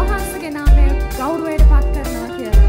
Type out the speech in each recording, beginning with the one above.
වහන්සේගේ නාමය ගෞරවයට පත් කරනවා කියලා.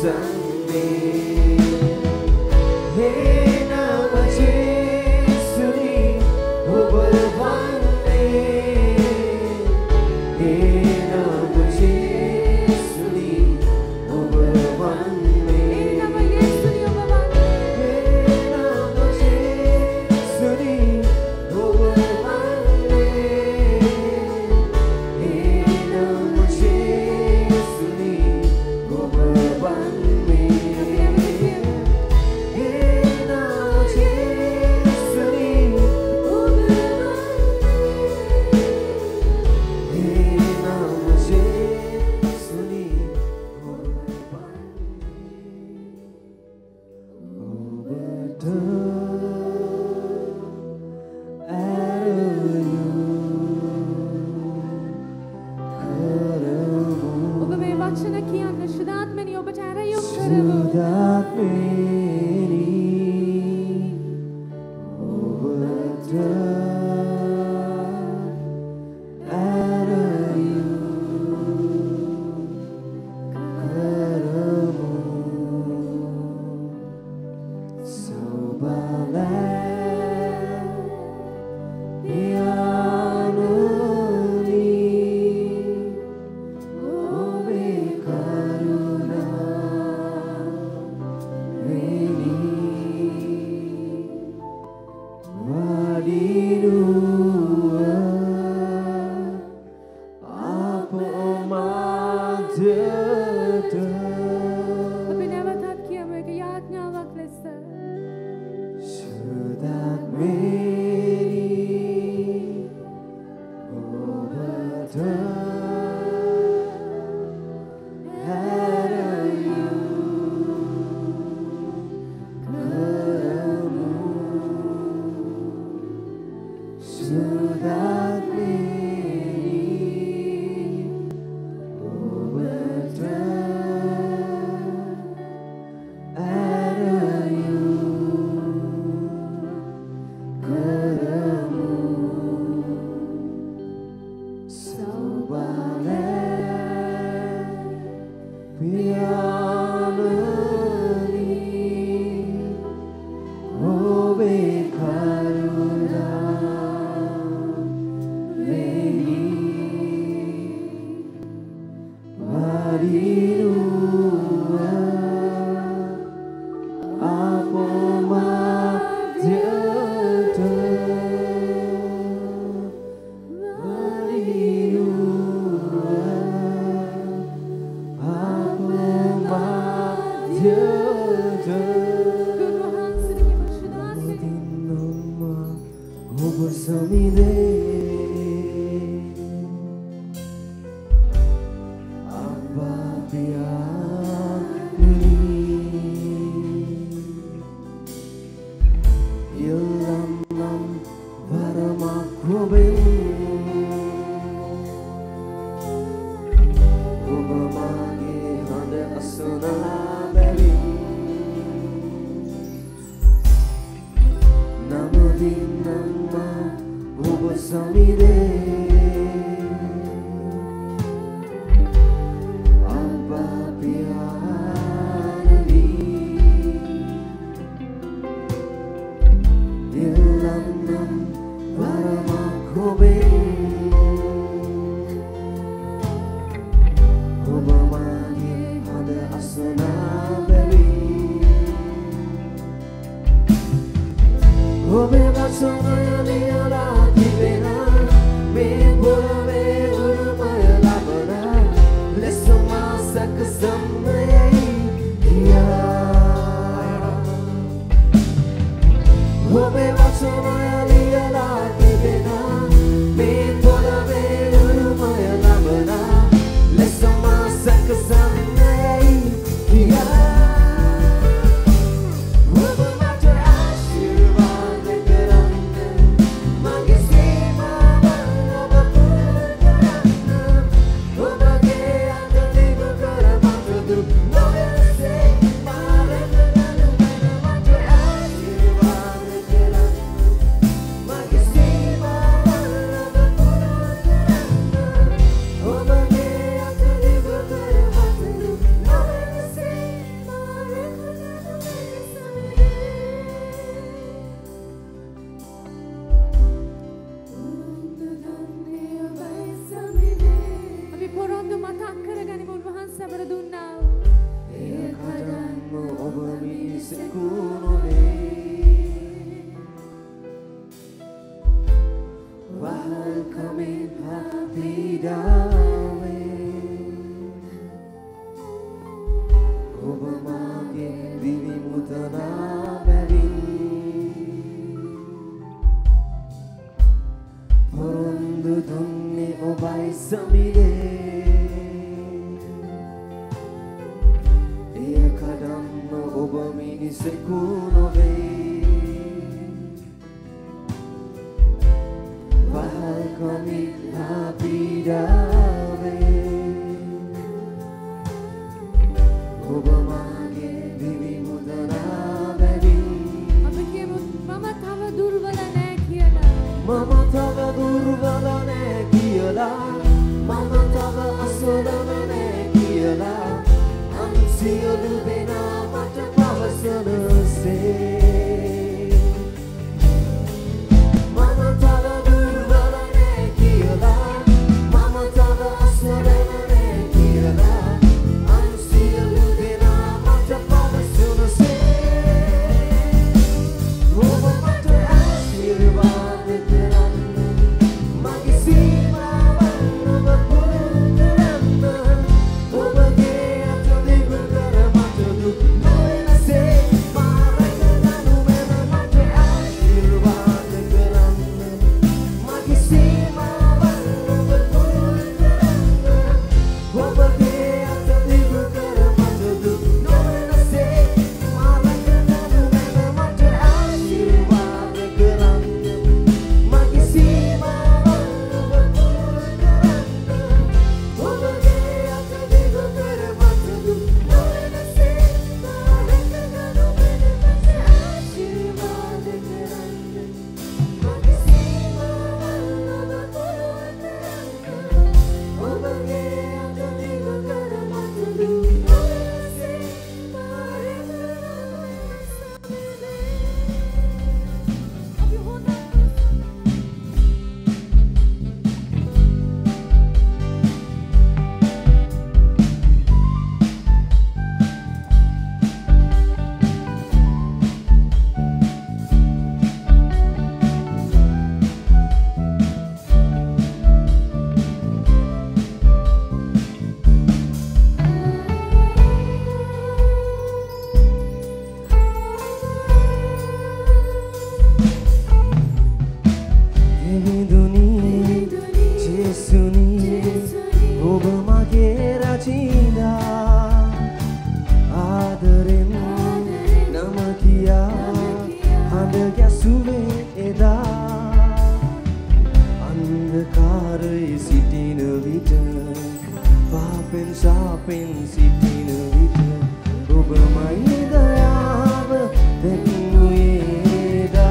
Obe watsono ya liya la tibena me coming happy dawe Obamage divi mudana bari Porundu dunne obai samide Eya kadanno oba miniseku nove Coming happy dawe Obamage divi mudana bari අපි කියමු මම තව දුර්වල නෑ කියලා. Mama tava durvala ne kiyala Mama tava asolana ne kiyala Ansiyolu dena mata pavasana se Mama tava durvala ne kiyala Mama tava asolana ne kiyala Ansiyolu dena mata pavasana se Oba mata ashirwad karanna mage seema wanna puru karanna Obage ata digu kara mata duk noena se maraka danu mena mata ashirwad karanna mage seema wanna puru karanna Obage ata digu kara mata duk noena se maraka danu mena mata ashirwad karanna mage seema wanna puru karanna Obage ata digu kara mata duk noena se maraka danu mena mata ashirwad karanna mage seema wanna puru karanna Obage ata digu kara mata duk noena se maraka අපි හොඳ Devinduni Jesuni Obamage rachinda Adaren Namakiya Handa gyasuve eda Andhakare sitina vita Papen sapen sitina vita Obamai dayawa deknu eda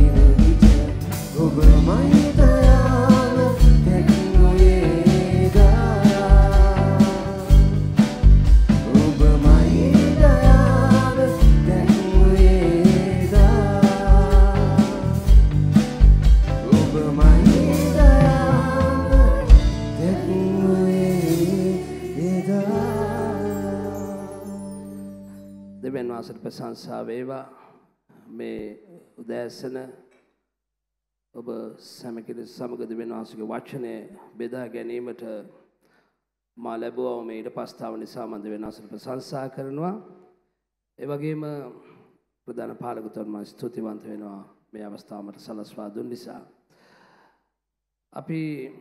සිටින විට ඔබමයි දයාව දැක්නුයේදා ඔබමයි දයාව දැක්නුයේදා ඔබමයි දයාව දැක්නුයේදා දෙවියන් වහන්සේට ප්‍රශංසා වේවා. මේ උදෑසන ඔබ සෑම කෙනෙක් සමග දෙවියන් වහන්සේගේ වචනය බෙදා ගැනීමට මා ලැබුවා. මේ ඊට පස්තාව නිසා මම දෙවියන් වහන්සේට ප්‍රශංසා කරනවා. ඒ වගේම ප්‍රධාන පාලකතුමන් මම ස්තුතිවන්ත වෙනවා මේ අවස්ථාව මට සලස්වා දුන් නිසා. අපි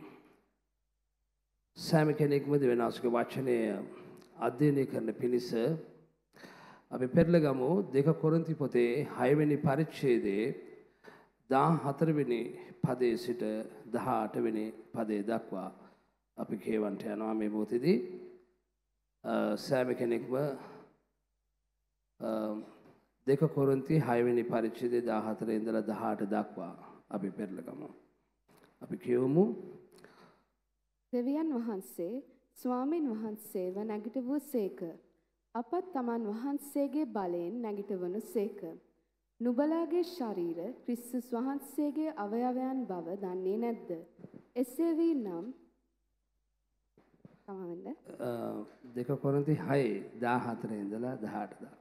සෑම කෙනෙක්ම දෙවියන් වහන්සේගේ වචනය අධ්‍යයනය කරන පිණිස අපි පෙරලගමු 2 කොරින්ති පොතේ 6 වෙනි පරිච්ඡේදයේ 14 වෙනි පදයේ සිට 18 වෙනි පදයේ දක්වා අපි කියවන්ට යනවා මේ මොහොතේදී. සෑම කෙනෙක්ම 2 කොරින්ති 6 වෙනි පරිච්ඡේදයේ 14 ඉඳලා 18 දක්වා අපි පෙරලගමු. අපි කියවමු. දෙවියන් වහන්සේ ස්වාමින් වහන්සේව නැගිටවූ සේක. අපත් තමන් වහන්සේගේ බලයෙන් නැගිටවනු සේක. නුබලාගේ ශරීර ක්‍රිස්තුස් වහන්සේගේ අවයවයන් බව දන්නේ නැද්ද? එසේ වී නම් තමන්ද 2 කොරින්ති 6:14 ඉඳලා 18 දක්වා.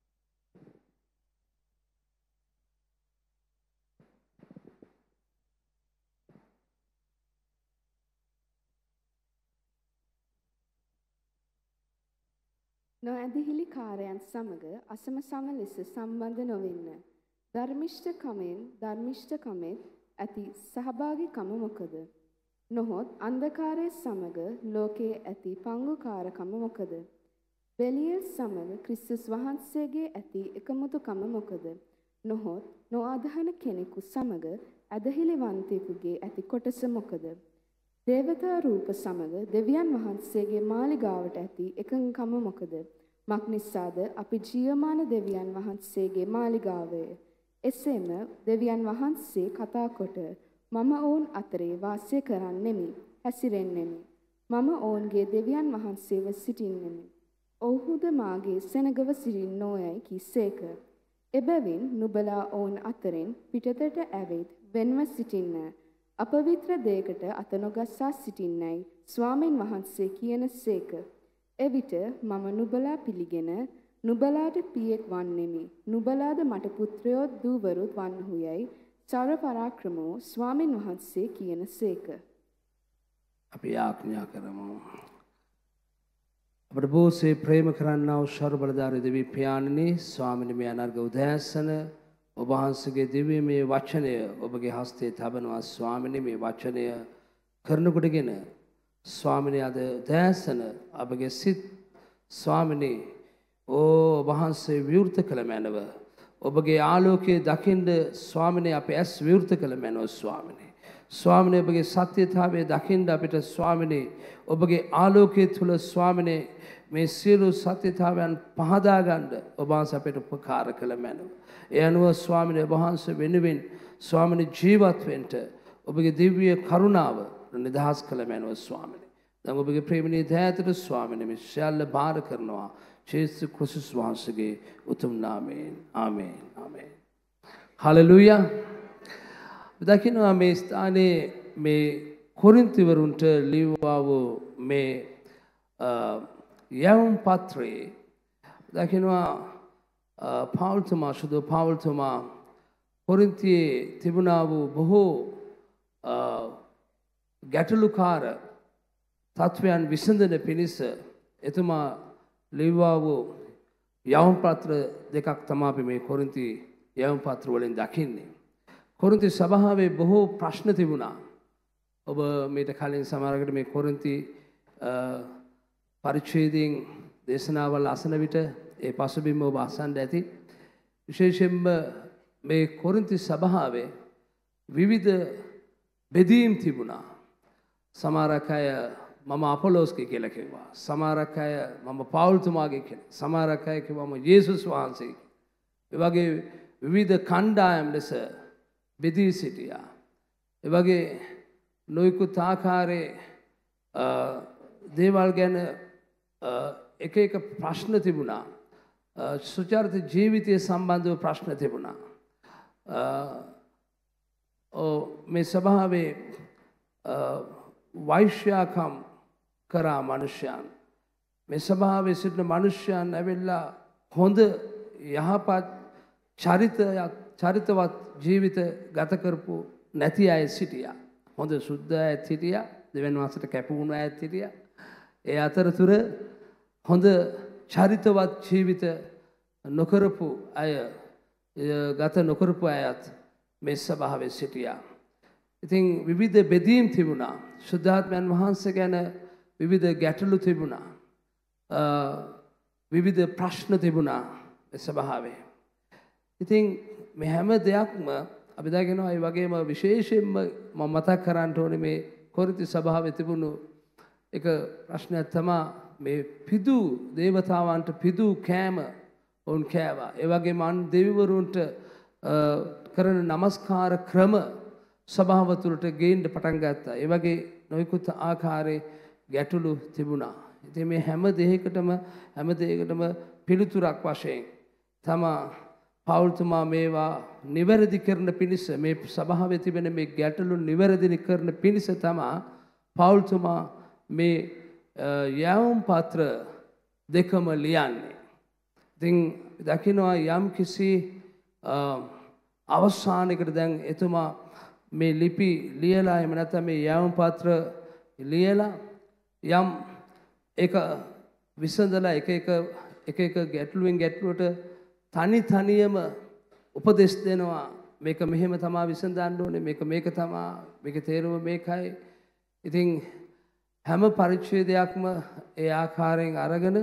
නොඇදහිලි කාරයන් සමග අසම සම ලෙස සම්බන්ධ නොවෙන්න. ධර්මිෂ්ඨකමෙත් ඇති සහභාගීකම මොකද? නොහොත් අන්ධකාරය සමග ලෝකයේ ඇති පංගුකාරකම මොකද? බෙලියල් සමග ක්‍රිස්තුස් වහන්සේගේ ඇති එකමුතුකම මොකද? නොහොත් නොඅදහන කෙනෙකු සමග ඇදහිලිවන්තයෙකුගේ ඇති කොටස මොකද? දේවතා රූප සමග දෙවියන් වහන්සේගේ මාලිගාවට ඇති එකඟකම මොකද? මක්නිසාද අපි ජීවමාන දෙවියන් වහන්සේගේ මාලිගාවය. එසේම දෙවියන් වහන්සේ කතා කොට මම ඔවුන් අතරේ වාසය කරන්නෙමි, හැසිරෙන්නෙමි. මම ඔවුන්ගේ දෙවියන් වහන්සේව සිටින්නෙමි. ඔවුහුද මාගේ සෙනගව සිටින්නෝයයි කීසේක. එබැවින් නුබලා ඔවුන් අතරින් පිටතට ඇවිත් වෙන්ව සිටින්න. අපවිත්‍ර දෙයකට අත නොගස්සා සිටින්නයි ස්වාමින් වහන්සේ කියන සේක. එවිට මම නුබලා පිළිගෙන නුබලාට පියෙක් වන්නෙමි. නුබලාද මට පුත්‍රයෝ දූවරුත් වන්හුයයි සර්ව පරාක්‍රමෝ ස්වාමින් වහන්සේ කියන සේක. අපි ආඥා කරමු. අපට බොහෝසේ ප්‍රේම කරන්නා වූ සර්ව බලධාරී දෙවි පියාණනි, ස්වාමිනේ මේ අනර්ග උදෑසන ඔබ වහන්සේගේ දිව්‍යමය වචනය ඔබගේ හස්තේ තබනවා. ස්වාමිනේ මේ වචනය කරනකොටගෙන ස්වාමිනේ අද උදෑසන අපගේ සිත් ස්වාමිනේ ඔබ වහන්සේ විවෘත කළ මැනව ඔබගේ ආලෝකයේ දකින්න ස්වාමිනේ අපේ ඇස් විවෘත කළ මැනව ස්වාමිනේ. ස්වාමිනේ ඔබගේ සත්‍යතාවයේ දකින්න අපිට ස්වාමිනේ ඔබගේ ආලෝකයේ තුල ස්වාමිනේ මේ සියලු සත්‍යතාවයන් පහදා ගන්න ඔබ වහන්සේ අපිට උපකාර කළ මැනව. ඒ අනුව ස්වාමිනේ ඔබ වහන්සේ වෙනුවෙන් ස්වාමිනේ ජීවත් වෙන්න ඔබගේ දිව්‍ය කරුණාව නිදහස් කළ මැනව ස්වාමිනේ. දැන් ඔබගේ ප්‍රේමණීය දයාවට ස්වාමිනේ මේ සියල්ල බාර කරනවා ජේසුස් ක්‍රිස්තුස් වහන්සේගේ උතුම් නාමයෙන්. ආමේන්. ආමේන්. හලෙලූයා. දකින්නවා මේ ස්ථානයේ මේ කොරින්තිවරුන්ට ලියවා වූ මේ යවුම් පත්‍රයේ දකින්නවා පාවුල්තුමා සුදු පාවුල්තුමා කොරින්තියේ තිබුණා වූ බොහෝ ගැටලුකාර තත්වයන් විසඳන පිණිස එතුමා ලියවා වූ යවුම් පත්‍ර දෙකක් තමයි අපි මේ කොරින්ති යවුම් පත්‍ර වලින් දකින්නේ. කොරින්ති සභාවේ බොහෝ ප්‍රශ්න තිබුණා. ඔබ මේට කලින් සමහරකට මේ කොරින්ති පරිච්ඡේදයෙන් දේශනාවල් අසන විට ඒ පසුබිම ඔබ අසන්න ඇති. විශේෂයෙන්ම මේ කොරින්ති සභාවේ විවිධ බෙදීම් තිබුණා. සමහරක් අය මම අපොලෝස්ගේ කියලා කිව්වා. සමහරක් අය මම පවුල්තුමාගේ කියලා. සමහරක් අය කිව්වා මම යේසුස් වහන්සේ. ඒ වගේ විවිධ කණ්ඩායම් ලෙස බෙදී සිටියා. ඒ වගේ නොයෙකුත් ආකාරයේ දේවල් ගැන එක එක ප්‍රශ්න තිබුණා. සුචරිත ජීවිතය සම්බන්ධව ප්‍රශ්න තිබුණා. මේ සභාවේ වෛශ්‍යාකම් කරා මනුෂ්‍යයන්. මේ සභාවේ සිටින මනුෂ්‍යයන් ඇවිල්ලා හොඳ යහපත් චරිතවත් ජීවිත ගත කරපු නැති අය සිටියා. හොඳ සුද්ධ අයත් හිටියා. දෙවියන් වහන්සේට කැප වුණු අයත් හිටියා. ඒ අතරතුර හොඳ චරිතවත් ජීවිත නොකරපු අය ගත නොකරපු අයත් මේ සභාවේ සිටියා. ඉතින් විවිධ බෙදීම් තිබුණා. සුද්ධාත්මයන් වහන්සේ ගැන විවිධ ගැටලු තිබුණා. විවිධ ප්‍රශ්න තිබුණා මේ සභාවේ. ඉතින් මේ හැම දෙයක්ම අපි දකිනවා. ඒ වගේම විශේෂයෙන්ම මම මතක් කරන්න ඕනේ මේ කොරින්ති සභාවේ තිබුණු එක ප්‍රශ්නයක් තමයි මේ පිදු දේවතාවන්ට පිදු කෑම ඔවුන් කෑවා. ඒ වගේම අන් දෙවිවරුන්ට කරන නමස්කාර ක්‍රම සභාව තුළට ගේන්න පටන් ගත්තා. ඒ වගේ නොයෙකුත් ආකාරයේ ගැටලු තිබුණා. ඉතින් මේ හැම දෙයකටම පිළිතුරක් වශයෙන් තමා පවුල්තුමා මේවා නිවැරදි කරන පිණිස මේ සභාවේ තිබෙන මේ ගැටලු නිවැරදි කරන පිණිස තමා පවුල්තුමා මේ යවුම් පත්‍ර දෙකම ලියන්නේ. ඉතින් දකිනවා යම් කිසි අවසානයකට දැන් එතුමා මේ ලිපි ලියලා එහෙම නැත්නම් මේ යවුම් පත්‍ර ලියලා යම් එක විසඳලා එක ගැටලුවෙන් ගැටලුවට තනියම උපදෙස් දෙනවා. මේක මෙහෙම තමයි විසඳන්න ඕනේ. මේක තමයි. මේකේ තේරුම මේකයි. ඉතින් හැම පරිච්ඡේදයක්ම ඒ ආකාරයෙන් අරගෙන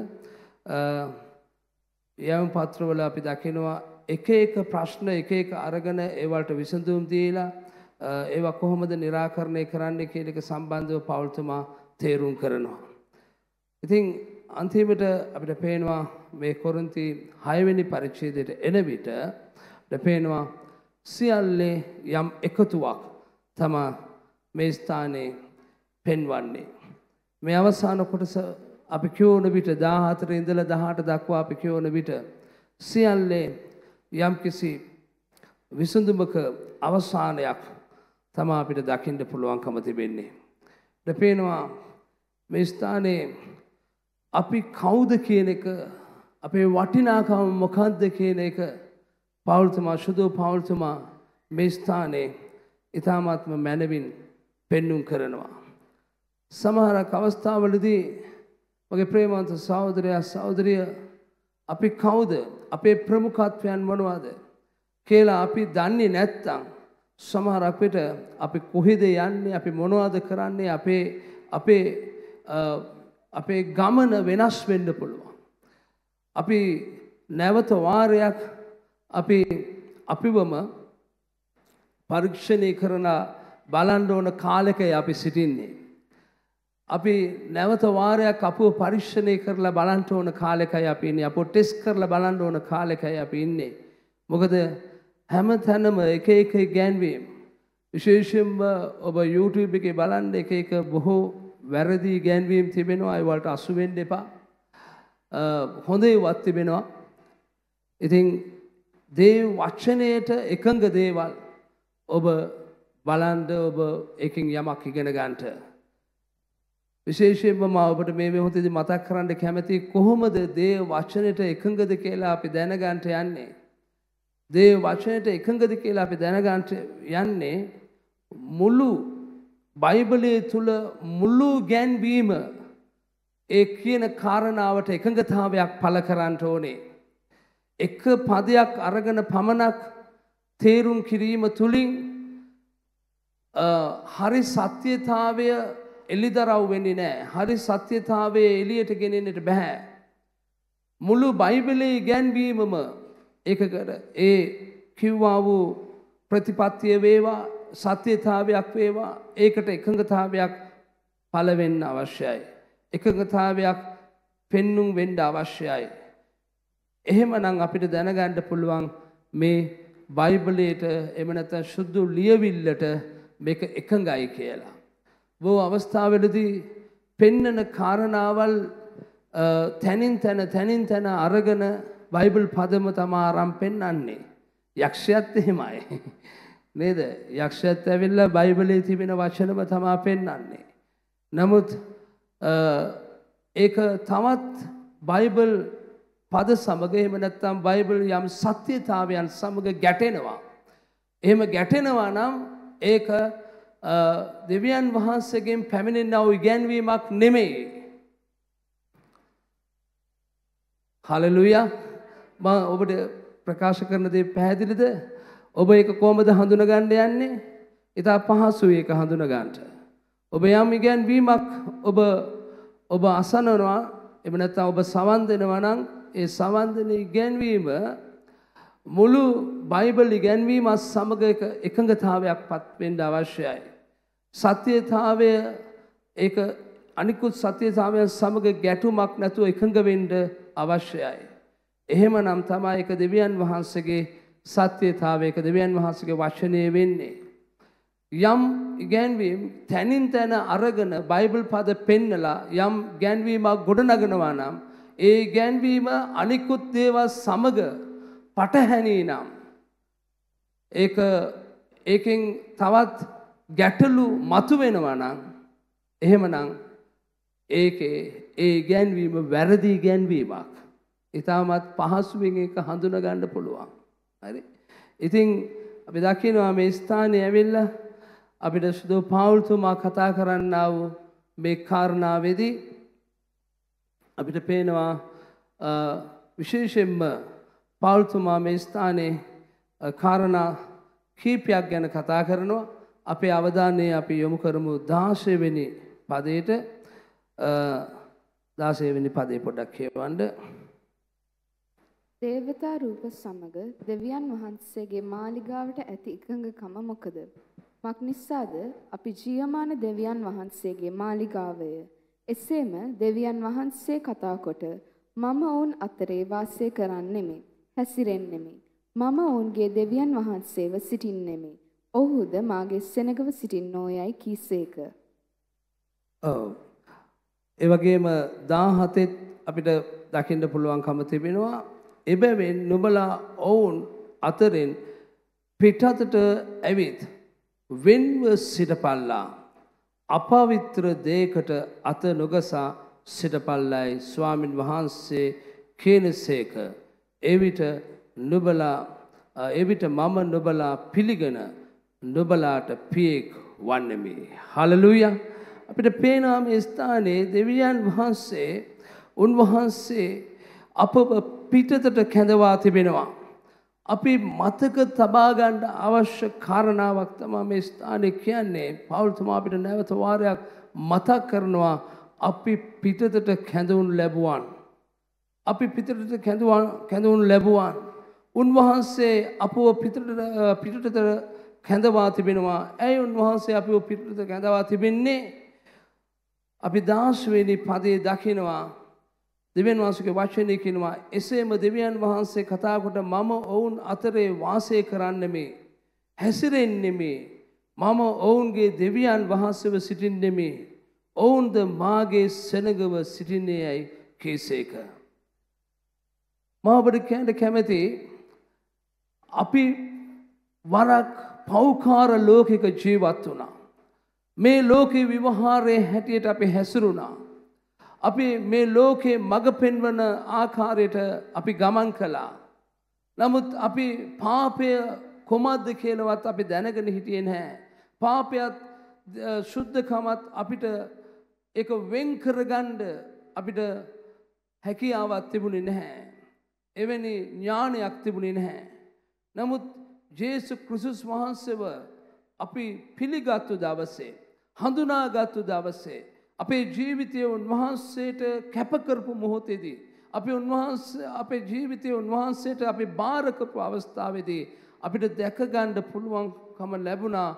යම් පත්‍රවල අපි දකිනවා එක ප්‍රශ්න එක අරගෙන ඒවලට විසඳුම් දීලා ඒවා කොහොමද निराකරණය කරන්නේ කියන එක සම්බන්ධව පවුල්තුමා තේරුම් කරනවා. ඉතින් අන්තිමට අපිට පේනවා මේ කොරින්ති 6 වෙනි පරිච්ඡේදයට එන විට අපිට පේනවා සියල්ලේ යම් එකතුවක් තමයි මේ ස්ථානයේ පෙන්වන්නේ. මේ අවසාන කොටස අපි කියවන විට 14 ඉඳලා 18 දක්වා අපි කියවන විට සියල්ලේ යම්කිසි විසඳුමක අවසානයක් තමයි අපිට දකින්න පුළුවන්කම තිබෙන්නේ. අපිට පේනවා මේ ස්ථානයේ අපි කවුද කියන එක අපේ වටිනාකම මොකක්ද කියන එක පවුල්තුමා මේ ස්ථානයේ ඊ타මාත්ම මැනවින් පෙන්눔 කරනවා. සමහරක් අවස්ථාවලදී මගේ ප්‍රේමවන්ත සහෝදරයා සහෝදරිය අපි කවුද අපේ ප්‍රමුඛත්වයන් මොනවද කියලා අපි දන්නේ නැත්නම් සමහරක් විට අපි කොහෙද යන්නේ අපි මොනවද කරන්නේ අපේ ගමන වෙනස් වෙන්න පුළුවන්. අපි නැවත වාරයක් අපිවම පරීක්ෂණය කරන බලන්න ඕන කාලෙකයි අපි සිටින්නේ. අපි නැවත වාරයක් අපව පරීක්ෂණය කරලා බලන්න ඕන කාලෙකයි අපි ඉන්නේ. අපව ටෙස්ට් කරලා බලන්න ඕන කාලෙකයි අපි ඉන්නේ. මොකද හැම තැනම එක ගැන්වීම් විශේෂයෙන්ම ඔබ YouTube එකේ බලන්න එක බොහෝ වැරදි ගැන්වීම් තිබෙනවා. ඒ වලට අසු වෙන්න එපා. හොඳ ඒවාත් තිබෙනවා. ඉතින් දේව වචනයට එකඟ දේවල් ඔබ බලන්න ඔබ එකකින් යමක් ඉගෙන ගන්නට. විශේෂයෙන්ම මම ඔබට මේ මොහොතේදී මතක් කරන්න කැමතියි කොහොමද දේව වචනයට එකඟද කියලා අපි දැනගන්න යන්නේ. දේව වචනයට එකඟද කියලා අපි දැනගන්න යන්නේ මුළු බයිබලයේ තුල මුළු ගැන්වීම ඒ කියන කාරණාවට එකඟතාවයක් පළ කරන්න ඕනේ. එක පදයක් අරගෙන පමණක් තේරුම් කිරීම තුලින් හරි සත්‍යතාවය එළිදරව් වෙන්නේ නැහැ. හරි සත්‍යතාවය එළියට ගෙනෙන්නට බෑ. මුළු බයිබලයේ ගැන්වීමම ඒකකට ඒ කිව්වා වූ ප්‍රතිපත්තිය වේවා සත්‍යතාවයක් වේවා ඒකට එකඟතාවයක් පළ වෙන්න අවශ්‍යයි. එකඟතාවයක් පෙන්눔 වෙන්න අවශ්‍යයි. එහෙමනම් අපිට දැනගන්න පුළුවන් මේ බයිබලයට එහෙම නැත්නම් සුදු ලියවිල්ලට මේක එකඟයි කියලා. බොහෝ අවස්ථාවලදී පෙන්නන කාරණාවල් තනින් තැන අරගෙන බයිබල් පදම තමයි ආරම්භ පෙන්වන්නේ. යක්ෂයත් එහෙමයි. නේද? යක්ෂයත් ඇවිල්ලා බයිබලයේ තිබෙන වචනම තමයි පෙන්වන්නේ. නමුත් ඒක තවත් බයිබල් පද සමග එහෙම නැත්නම් බයිබල් යම් සත්‍යතාවයන් සමග ගැටෙනවා. එහෙම ගැටෙනවා නම් ඒක දෙවියන් වහන්සේගෙන් පැමිණෙන වූ ඉගැන්වීමක් නෙමෙයි. හලෙලුයා. මම ඔබට ප්‍රකාශ කරන දේ පැහැදිලිද? ඔබ ඒක කොහොමද හඳුනගන්න යන්නේ? ඉතා පහසුයි ඒක හඳුනගන්න. ඔබ යම් ඉගැන්වීමක් ඔබ අසනවා එහෙම නැත්නම් ඔබ සවන් දෙනවා නම් ඒ සවන් දෙන ඉගැන්වීම මුළු බයිබල් ඉගැන්වීම සමග එකඟතාවයක්පත් වෙන්න අවශ්‍යයි. සත්‍යතාවය ඒක අනිකුත් සත්‍යතාවයන් සමග ගැටුමක් නැතුව එකඟ වෙන්න අවශ්‍යයි. එහෙමනම් තමයි ඒක දෙවියන් වහන්සේගේ සත්‍යතාවය, ඒක දෙවියන් වහන්සේගේ වචනේ වෙන්නේ. යම් ඉගැන්වීම් තනින් තන අරගෙන බයිබල් පද පෙන්නලා යම් ඉගැන්වීමක් ගොඩනගනවා නම් ඒ ඉගැන්වීම අනිකුත් දේවල් සමග පටහැනී නම් ඒකෙන් තවත් ගැටලු මතුවෙනවා නම් එහෙමනම් ඒකේ ඒ ඉගැන්වීම වැරදි ඉගැන්වීමක්. ඊටමත් පහසුවෙන් ඒක හඳුනා ගන්න පුළුවන්. හරි. ඉතින් අපි දකිනවා මේ ස්ථානයේ ඇවිල්ලා අපිට සුදු පාවුල්තුමා කතා කරන්නා වූ මේ කාරණාවේදී අපිට පේනවා විශේෂයෙන්ම පාවුල්තුමා මේ ස්ථානයේ කාරණා කීපයක් ගැන කතා කරනවා. අපේ අවධානය අපි යොමු කරමු 16 වෙනි පදයට. 16 වෙනි පදේ පොඩ්ඩක් කියවන්න. දේවතා රූප සමග දෙවියන් වහන්සේගේ මාලිගාවට ඇති එකඟකම මොකද? මක් නිසාද අපි ජීවමාන දෙවියන් වහන්සේගේ මාලිගාවය. එසේම දෙවියන් වහන්සේ කතා කොට මම ඔවුන් අතරේ වාසය කරන්නෙමි, හැසිරෙන්නෙමි. මම ඔවුන්ගේ දෙවියන් වහන්සේව සිටින්නෙමි. ඔහුද මාගේ සෙනගව සිටින්නෝයයි කීසේක. ඒ වගේම 17 අපිට දකින්න පුළුවන්කම තිබෙනවා. එබැවින් නුඹලා ඔවුන් අතරින් පිටතට ඇවිත් වෙන්ව සිටපල්ලා, අපවිත්‍ර දෙයකට අත නොගසා සිටපල්ලායි ස්වාමින් වහන්සේ කියනසේක. එවිට මම නුඹලා පිළිගෙන නුඹලාට පියෙක් වන්නෙමි. හලෙලූයා. අපිට පේනවා මේ ස්ථානයේ දෙවියන් වහන්සේ උන්වහන්සේ අපව පිටතට කැඳවා තිබෙනවා. අපි මතක තබා ගන්න අවශ්‍ය කාරණාවක් තමයි මේ ස්ථානයේ කියන්නේ. පෞල්තුමා අපිට නැවත වාරයක් මතක් කරනවා අපි පිටතට කැඳවුණු ලැබුවන්. අපි පිටතට කැඳවුණු ලැබුවන්. උන්වහන්සේ අපව පිටතට කැඳවා තිබෙනවා. ඇයි උන්වහන්සේ අපව පිටතට කැඳවා තිබෙන්නේ? අපි 16 වෙනි පදේ දකිනවා. දෙවියන් වහන්සේගේ වචනේ කියනවා එසේම දෙවියන් වහන්සේ කතා කොට මම ඔවුන් අතරේ වාසය කරන්නෙමි, හැසිරෙන්නෙමි. මම ඔවුන්ගේ දෙවියන් වහන්සේව සිටින්නෙමි. ඔවුන්ද මාගේ සෙනගව සිටින්නේයයි කීසේක. මම ඔබට කියන්න කැමති අපි වරක් පෞකාර ලෝකයක ජීවත් වුණා. මේ ලෝකේ විවහාරයේ හැටියට අපි හැසිරුණා. අපි මේ ලෝකේ මඟ පෙන්වන ආකාරයට අපි ගමන් කළා. නමුත් අපි පාපය කොහොමද කියලාවත් අපි දැනගෙන හිටියේ නැහැ. පාපයත් සුද්ධකමත් අපිට ඒක වෙන් කරගන්න අපිට හැකියාවක් තිබුණේ නැහැ. එවැනි ඥානයක් තිබුණේ නැහැ. නමුත් ජේසුස් ක්‍රිස්තුස් වහන්සේව අපි පිළිගත්තු දවසේ, හඳුනාගත්තු දවසේ, අපේ ජීවිතය උන්වහන්සේට කැප කරපු මොහොතේදී, අපේ ජීවිතය උන්වහන්සේට අපි බාර කරපු අවස්ථාවේදී අපිට දැක ගන්න පුළුවන්කම ලැබුණා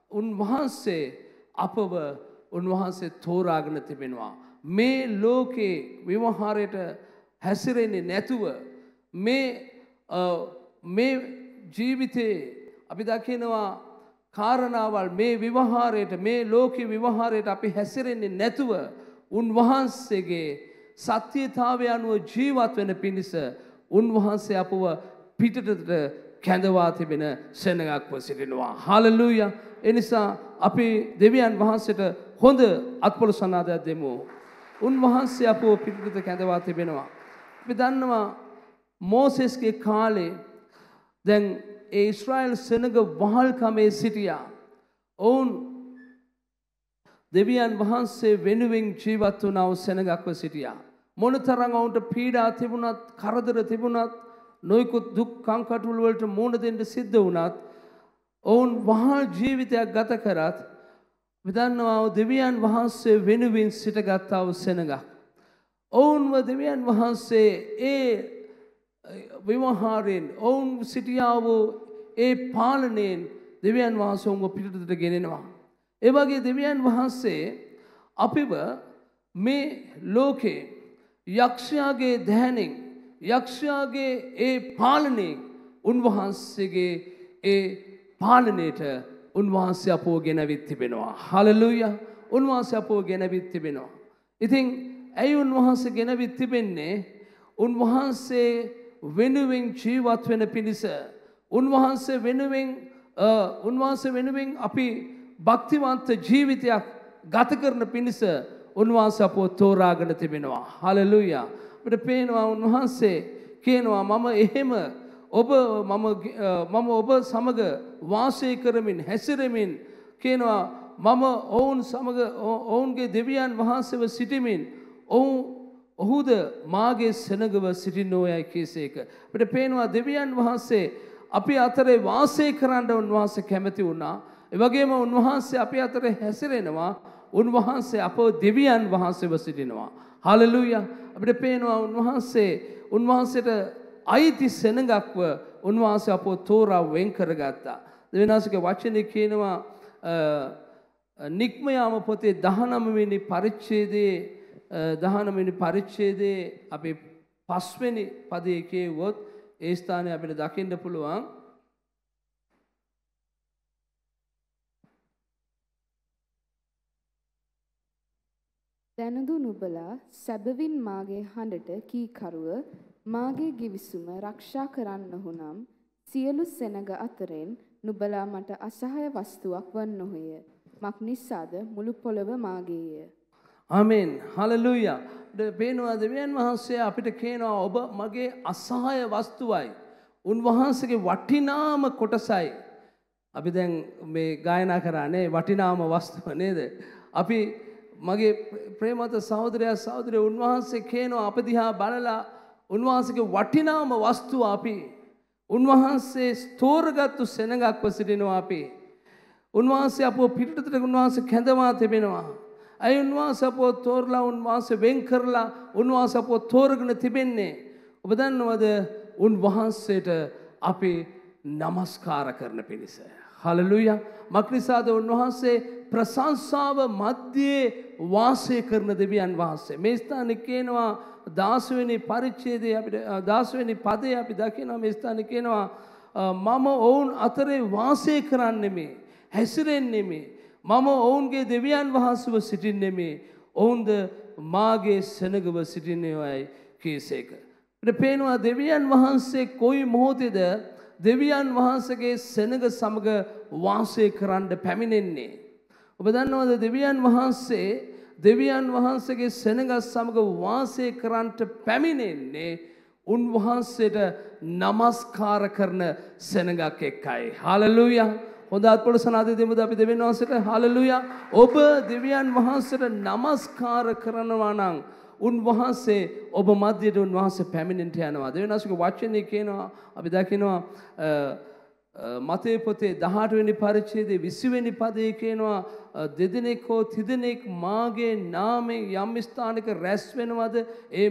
උන්වහන්සේ තෝරාගෙන තිබෙනවා. මේ ලෝකේ විවහාරයට හැසිරෙන්නේ නැතුව මේ ජීවිතේ අපි දකිනවා කාරණාවල් මේ විවහාරයට මේ ලෝකේ විවහාරයට අපි හැසිරෙන්නේ නැතුව උන්වහන්සේගේ සත්‍යතාවය අනුව ජීවත් වෙන පිණිස උන්වහන්සේ අපව පිටතට කැඳවා තිබෙන සෙනඟක්ව සිටිනවා. හාලෙලූයා. ඒ නිසා අපි දෙවියන් වහන්සේට හොඳ අත්පොළ සනාදයක් දෙමු. උන්වහන්සේ අපව පිටතට කැඳවා තිබෙනවා. අපි දන්නවා මෝසෙස්ගේ කාලේ දැන් ඒ ඊශ්‍රායෙල් සෙනඟ වහල්කමේ සිටියා. ඔවුන් දෙවියන් වහන්සේ වෙනුවෙන් ජීවත් වුණා වූ සෙනඟක්ව සිටියා. මොනතරම් ඔවුන්ට පීඩා තිබුණත් කරදර තිබුණත් නොයෙකුත් දුක් කංකටොළු වලට මුහුණ දෙන්න සිද්ධ වුණත් ඔවුන් වහල් ජීවිතයක් ගත කරත් විදන්නවා දෙවියන් වහන්සේ වෙනුවෙන් සිටගත්තා වූ සෙනඟක්. ඔවුන්ව දෙවියන් වහන්සේ ඒ විවහාරයෙන් ඔවුන් සිටියා වූ ඒ පාලනයෙන් දෙවියන් වහන්සේ ඔවුන්ව පිටතට ගෙනෙනවා. ඒ වගේ දෙවියන් වහන්සේ අපිව මේ ලෝකේ යක්ෂයාගේ දැහැණෙන් යක්ෂයාගේ ඒ පාලනයෙන් උන්වහන්සේගේ ඒ පාලනයට උන්වහන්සේ අපව ගෙනවිත් තිබෙනවා. හලෙලූයා. උන්වහන්සේ අපව ගෙනවිත් තිබෙනවා. ඉතින් ඇයි උන්වහන්සේ ගෙනවිත් තිබෙන්නේ? උන්වහන්සේ වෙනුවෙන් ජීවත් වෙන පිණිස උන්වහන්සේ වෙනුවෙන් අපි භක්තිවන්ත ජීවිතයක් ගත කරන පිණිස උන්වහන්සේ අපව තෝරාගෙන තිබෙනවා. හලෙලූයා. අපිට පේනවා උන්වහන්සේ කියනවා මම ඔබ සමග වාසය කරමින් හැසිරෙමින් කියනවා මම ඔවුන් සමග ඔවුන්ගේ දෙවියන් වහන්සේව සිටිමින් ඔහුද මාගේ සෙනඟව සිටින්නෝයයි කීසේක. අපිට පේනවා දෙවියන් වහන්සේ අපි අතරේ වාසය කරන්න උන්වහන්සේ කැමති වුණා. ඒ වගේම උන්වහන්සේ අපි අතරේ හැසිරෙනවා. උන්වහන්සේ අපව දෙවියන් වහන්සේව සිටිනවා. හලෙලූයා. අපිට පේනවා උන්වහන්සේට අයිති සෙනඟක්ව උන්වහන්සේ අපව තෝරා වෙන් කරගත්තා. දෙවියන්වහන්සේගේ වචනේ කියනවා නික්මයාම පොතේ 19 වෙනි පරිච්ඡේදයේ අපි 5 වෙනි පදයේ කියවුවොත් ඒ ස්ථානයේ අපිට දකින්න පුළුවන්. දැනුදු නුබලා සැබවින් මාගේ හඬට කීකරුව මාගේ ගිවිසුම රක්ෂා කරන්නහු නම් සියලු සෙනඟ අතරින් නුබලා මට අසහාය වස්තුවක් වන්නොහුය. මක් නිසාද මුළු පොළව මාගේය. ආමෙන්. හලෙලූයා. පේනවා දෙවියන් වහන්සේ අපිට කියනවා ඔබ මගේ අසහාය වස්තුවයි. උන්වහන්සේගේ වටිනාම කොටසයි. අපි දැන් මේ ගායනා කරන්නේ වටිනාම වස්තුව නේද? අපි මගේ ප්‍රේමවත් සහෝදරයා සහෝදරිය උන්වහන්සේ කියනවා අප දිහා බලලා උන්වහන්සේගේ වටිනාම වස්තුව අපි උන්වහන්සේ තෝරගත්තු සෙනඟක්ව සිටිනවා අපි. උන්වහන්සේ අපව පිටතට උන්වහන්සේ කැඳවා තිබෙනවා. අය උන්වහන්සේ අපව තෝරලා උන්වහන්සේ වෙන් කරලා උන්වහන්සේ අපව තෝරගෙන තිබෙන්නේ. ඔබ දන්නවද උන්වහන්සේට අපි නමස්කාර කරන පිණිස. හලෙලූයා. මක්නිසාද උන්වහන්සේ ප්‍රශංසාව මැද්දේ වාසය කරන දෙවියන් වහන්සේ. මේ ස්ථානයේ කියනවා 16 වෙනි පරිච්ඡේදයේ අපිට 16 වෙනි පදයේ අපි දකිනවා මේ ස්ථානයේ කියනවා මම ඔවුන් අතරේ වාසය කරන්නේ හැසිරෙන්නේ මම ඔවුන්ගේ දෙවියන් වහන්සේව සිටින්නේ ඔවුන්ද මාගේ සෙනඟව සිටින්නේයයි කීසේක. අපිට පේනවා දෙවියන් වහන්සේ කොයි මොහොතේද දෙවියන් වහන්සේගේ සෙනඟ සමග වාසය කරන්න පැමිණෙන්නේ. ඔබ දන්නවද දෙවියන් වහන්සේගේ සෙනඟ සමග වාසය කරන්නට පැමිණෙන්නේ උන්වහන්සේට නමස්කාර කරන සෙනඟක් එක්කයි. හලෙලූයා. හොඳ අත්පොළ සනාදය දෙමුද අපි දෙවියන් වහන්සේට. හලෙලූයා. ඔබ දෙවියන් වහන්සේට නමස්කාර කරනවා නම් උන්වහන්සේ ඔබ මැදට උන්වහන්සේ පැමිණෙන්නට යනවා. දෙවියන් වහන්සේගේ වචනේ කියනවා අපි දකිනවා මතේ පොතේ 18 වෙනි පරිච්ඡේදයේ 20 වෙනි පදයේ කියනවා දෙදෙනෙක් හෝ තිදෙනෙක් මාගේ නාමයෙන් යම් ස්ථානයක රැස් වෙනවද ඒ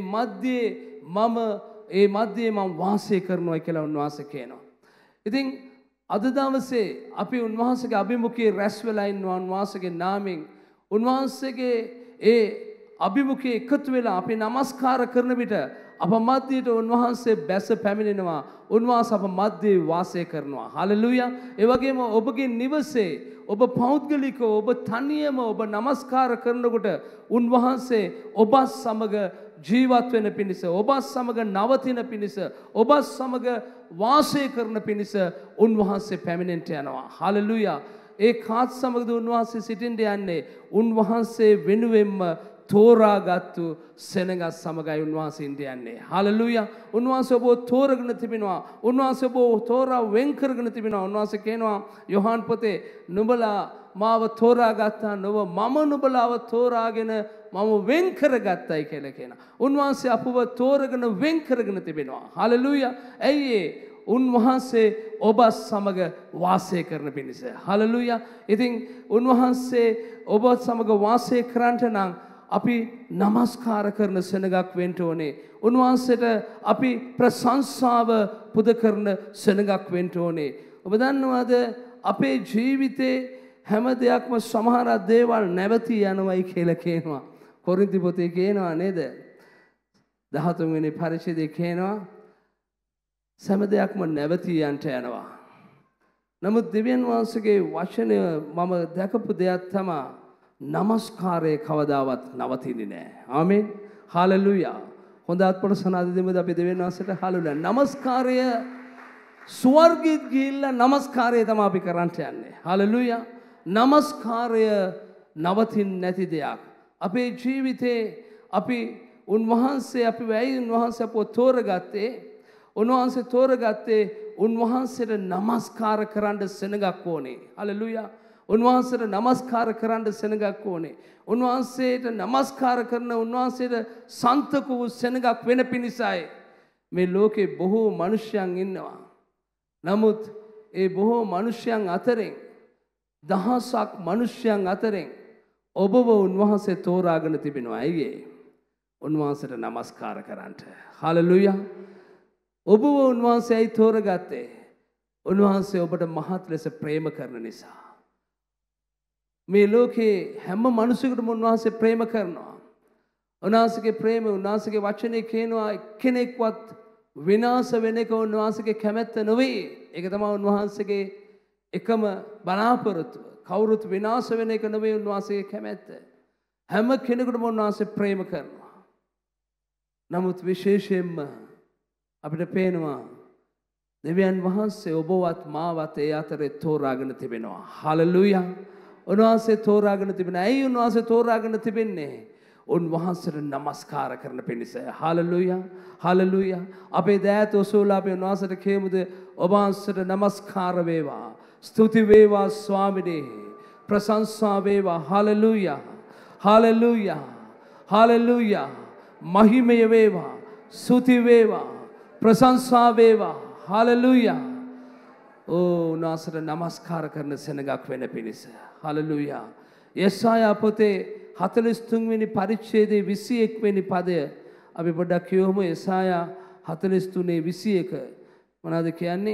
මැදේ මම වාසය කරනවා කියලා උන්වහන්සේ කියනවා. ඉතින් අද දවසේ අපි උන්වහන්සේගේ අභිමුඛයේ රැස් වෙලා ඉන්නවා උන්වහන්සේගේ නාමයෙන් උන්වහන්සේගේ ඒ අභිමුඛයේ එකතු වෙලා අපි නමස්කාර කරන විට අප මධ්‍යයට උන්වහන්සේ බැස පැමිණෙනවා. උන්වහන්සේ අප මධ්‍යයේ වාසය කරනවා. හලෙලූයා. ඒ වගේම ඔබගේ නිවසේ ඔබ පෞද්ගලිකව ඔබ තනියම ඔබ নমස්කාර කරනකොට උන්වහන්සේ ඔබ සමග ජීවත් වෙන පිණිස ඔබ සමග නවතින පිණිස ඔබ සමග වාසය කරන පිණිස උන්වහන්සේ පැමිණෙන්නට යනවා. හලෙලූයා. ඒ කාත් සමගද උන්වහන්සේ සිටින්න යන්නේ උන්වහන්සේ වෙනුවෙන්ම තෝරාගත්තු සෙනගත් සමගයි උන්වහන්සේ ඉන්න යන්නේ. හලෙලූයා. උන්වහන්සේ ඔබ තෝරගෙන තිබෙනවා. උන්වහන්සේ ඔබ තෝරා වෙන් කරගෙන තිබෙනවා. උන්වහන්සේ කියනවා යොහාන් පොතේ නුඹලා මාව තෝරාගත්තා නොව මම නුඹලාව තෝරාගෙන මම වෙන් කරගත්තයි කියලා කියනවා. උන්වහන්සේ අපව තෝරගෙන වෙන් කරගෙන තිබෙනවා. හලෙලූයා. ඇයි උන්වහන්සේ ඔබ සමග වාසය කරන පිණිස. හලෙලූයා. ඉතින් උන්වහන්සේ ඔබ සමග වාසය කරන්නට නම් අපි নমස්කාර කරන සෙනගක් වෙන්න ඕනේ. උන්වහන්සේට අපි ප්‍රශංසාව පුද කරන සෙනගක් වෙන්න ඕනේ. ඔබ දන්නවද අපේ ජීවිතේ හැම දෙයක්ම සමහර දේවල් නැවතී යනවායි කියලා කියනවා. කොරින්ති පොතේ කියනවා නේද? 13 වෙනි පරිච්ඡේදයේ කියනවා සෑම දෙයක්ම නැවතී යන්නට යනවා. නමුත් දෙවියන් වහන්සේගේ වචනය මම දැකපු දෙයක් තමයි නමස්කාරය කවදාවත් නවතින්නේ නැහැ. ආමෙන්. හalleluya. හොඳ අත්පොළ සනාද දෙමුද අපි දෙවියන් වහන්සේට හalleluya. නමස්කාරය ස්වර්ගෙත් ගිහිල්ලා නමස්කාරය තමයි අපි කරන්ට යන්නේ. හalleluya. නමස්කාරය නවතින්නේ නැති දෙයක්. අපේ ජීවිතේ අපි උන්වහන්සේ අපි වෙයි උන්වහන්සේ අපව තෝරගත්තේ උන්වහන්සේ තෝරගත්තේ උන්වහන්සේට නමස්කාර කරන්න සෙනගක් ඕනේ. හalleluya. උන්වහන්සේට නමස්කාර කරන්න සෙනගක් ඕනේ. උන්වහන්සේට නමස්කාර කරන උන්වහන්සේට සන්තක වූ සෙනගක් වෙන පිණිසයි මේ ලෝකේ බොහෝ මිනිසයන් ඉන්නවා. නමුත් ඒ බොහෝ මිනිසයන් අතරින් දහසක් මිනිසයන් අතරින් ඔබව උන්වහන්සේ තෝරාගෙන තිබෙනවා. ඇයි ඒ? උන්වහන්සේට නමස්කාර කරන්නට. හalleluya. ඔබව උන්වහන්සේයි තෝරගත්තේ. උන්වහන්සේ ඔබට මහත් ලෙස ප්‍රේම කරන නිසා. මේ ලෝකේ හැම මිනිසෙකුටම උන්වහන්සේ ප්‍රේම කරනවා. උන්වහන්සේගේ ප්‍රේම උන්වහන්සේගේ වචනේ කියනවා එක්කෙනෙක්වත් විනාශ වෙන එක උන්වහන්සේගේ කැමැත්ත නෙවෙයි. ඒක තමයි උන්වහන්සේගේ එකම බලාපොරොත්තුව. කවුරුත් විනාශ වෙන එක නෙවෙයි උන්වහන්සේගේ කැමැත්ත. හැම කෙනෙකුටම උන්වහන්සේ ප්‍රේම කරනවා. නමුත් විශේෂයෙන්ම අපිට පේනවා දෙවියන් වහන්සේ ඔබවත් මාවත් ඒ අතරේ තෝරාගෙන තිබෙනවා. හalleluya. උන්වහන්සේ තෝරාගෙන තිබෙනවා. ඇයි උන්වහන්සේ තෝරාගෙන තිබෙන්නේ? උන්වහන්සේට නමස්කාර කරන පිණිස. හalleluya. හalleluya. අපේ දෑත ඔසවලා අපි උන්වහන්සේට කියමුද ඔබ වහන්සේට නමස්කාර වේවා. ස්තුති වේවා ස්වාමිනේ. ප්‍රශංසා වේවා. හalleluya. හalleluya. හalleluya. මහිමය වේවා. ස්තුති වේවා. ප්‍රශංසා වේවා. හalleluya. උන්වහන්සේට නමස්කාර කරන සෙනගක් වෙන පිණිස. හalleluya. යෙසායා පොතේ 43 වෙනි පරිච්ඡේදයේ 21 වෙනි පදය අපි පොඩ්ඩක් කියවමු. යෙසායා 43 21 මොනවද කියන්නේ?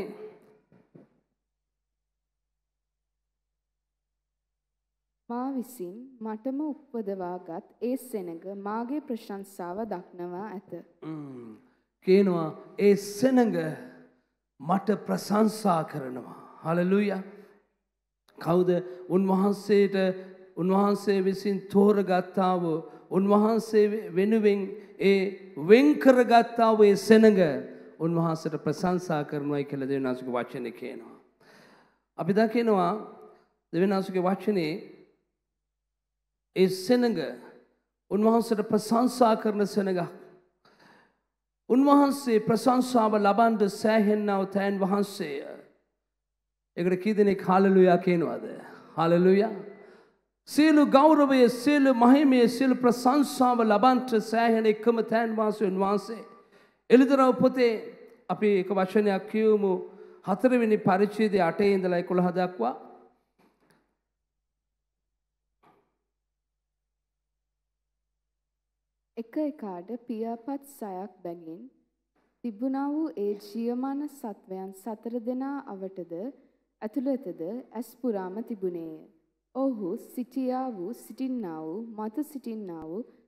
මා විසින් මටම උපදවාගත් ඒ සෙනග මාගේ ප්‍රශංසාව දක්නවා ඇත. කියනවා ඒ සෙනඟ මට ප්‍රශංසා කරනවා. හalleluya. කවුද? උන්වහන්සේ විසින් තෝරගත්තා වූ උන්වහන්සේ වෙනුවෙන් ඒ වෙන් කරගත්තා වූ ඒ සෙනඟ උන්වහන්සේට ප්‍රශංසා කරනවායි කියලා දෙවියන්වහන්සේගේ වචනේ කියනවා. අපි දකිනවා දෙවියන්වහන්සේගේ වචනේ ඒ සෙනඟ උන්වහන්සේට ප්‍රශංසා කරන සෙනඟක්. උන්වහන්සේ ප්‍රශංසාව ලබන්න සෑහෙන්නව තැන් වහන්සේය. ඒකට කී දෙනෙක් හalleluya කියනවද? හalleluya. සියලු ගෞරවය, සියලු මහිමය, සියලු ප්‍රශංසාව ලබන්න සෑහෙන එකම තැන් වහන්සේ. එළිදරව් පොතේ අපි එක වචනයක් කියමු 4 වෙනි පරිච්ඡේදයේ 8 ඉඳලා 11 දක්වා. එක එකාට පියාපත් සයක් බැගින් තිබුණා වූ ඒ ජීවමාන සත්වයන් 4 දෙනා අවටද ඇතුළතද ඇස් පුරාම තිබුණේය. ඔහු සිටින්නා වූ මත සිටින්නා වූ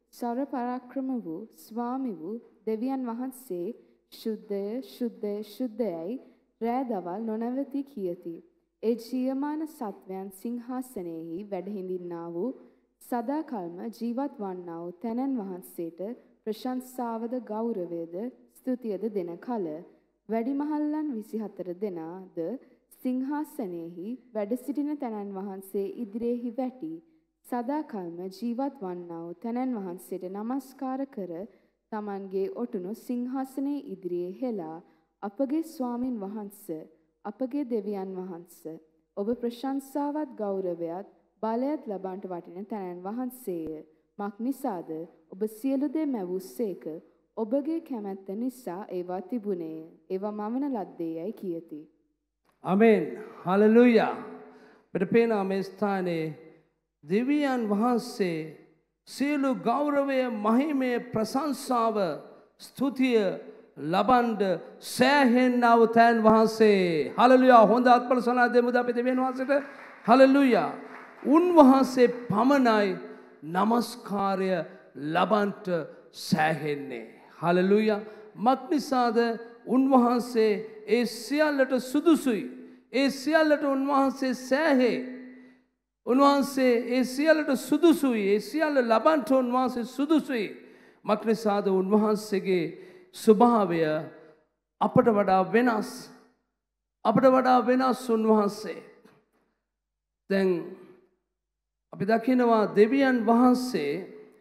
සර්ව පරාක්‍රම වූ ස්වාමි වූ දෙවියන් වහන්සේ ශුද්ධය ශුද්ධය ශුද්ධයයි රෑ දවල් නොනවති කියති. ඒ ජීවමාන සත්වයන් සිංහාසනයෙහි වැඩහිඳින්නා වූ සදාකල්ම ජීවත් වන්නා වූ තැනැන් වහන්සේට ප්‍රශංසාවද ගෞරවයද ස්තුතියද දෙන කල වැඩිමහල්ලන් 24 දෙනාද සිංහාසනයෙහි වැඩ සිටින තැනැන් වහන්සේ ඉදිරියෙහි වැටි සදාකල්ම ජීවත් වන්නා වූ තැනැන් වහන්සේට නමස්කාර කර තමන්ගේ ඔටුනු සිංහාසනයේ ඉදිරියේ හෙලා අපගේ ස්වාමින් වහන්සේ අපගේ දෙවියන් වහන්සේ ඔබ ප්‍රශංසාවත් ගෞරවයත් බලයත් ලබන්ට වටින තැනැන් වහන්සේය. මක් නිසාද ඔබ සියලු දේ මැවුස්සේක ඔබගේ කැමැත්ත නිසා ඒවා තිබුණේය. ඒවා මවන ලද්දේයයි කියති. ආමේන්. හලෙලූයා. අපිට පේනවා මේ ස්ථානයේ දෙවියන් වහන්සේ සියලු ගෞරවය, මහිමය, ප්‍රශංසාව, ස්තුතිය ලබන්ඩ සෑහෙන්නා වූ තැන් වහන්සේ. හලෙලූයා. හොඳ අත්පල සනාද දෙමුද අපි දෙවියන් වහන්සේට. හලෙලූයා. උන්වහන්සේ පමණයි නමස්කාරය ලබන්ට සෑහෙන්නේ. හලෙලූයා. මක් නිසාද උන්වහන්සේ ඒ සියල්ලට සුදුසුයි. ඒ සියල්ලට උන්වහන්සේ සෑහේ. උන්වහන්සේ ඒ සියල්ලට සුදුසුයි. ඒ සියල්ල ලබන්ට උන්වහන්සේ සුදුසුයි. මක් නිසාද උන්වහන්සේගේ ස්වභාවය අපට වඩා වෙනස්. අපට වඩා වෙනස් උන්වහන්සේ. දැන් අපි දකිනවා දෙවියන් වහන්සේ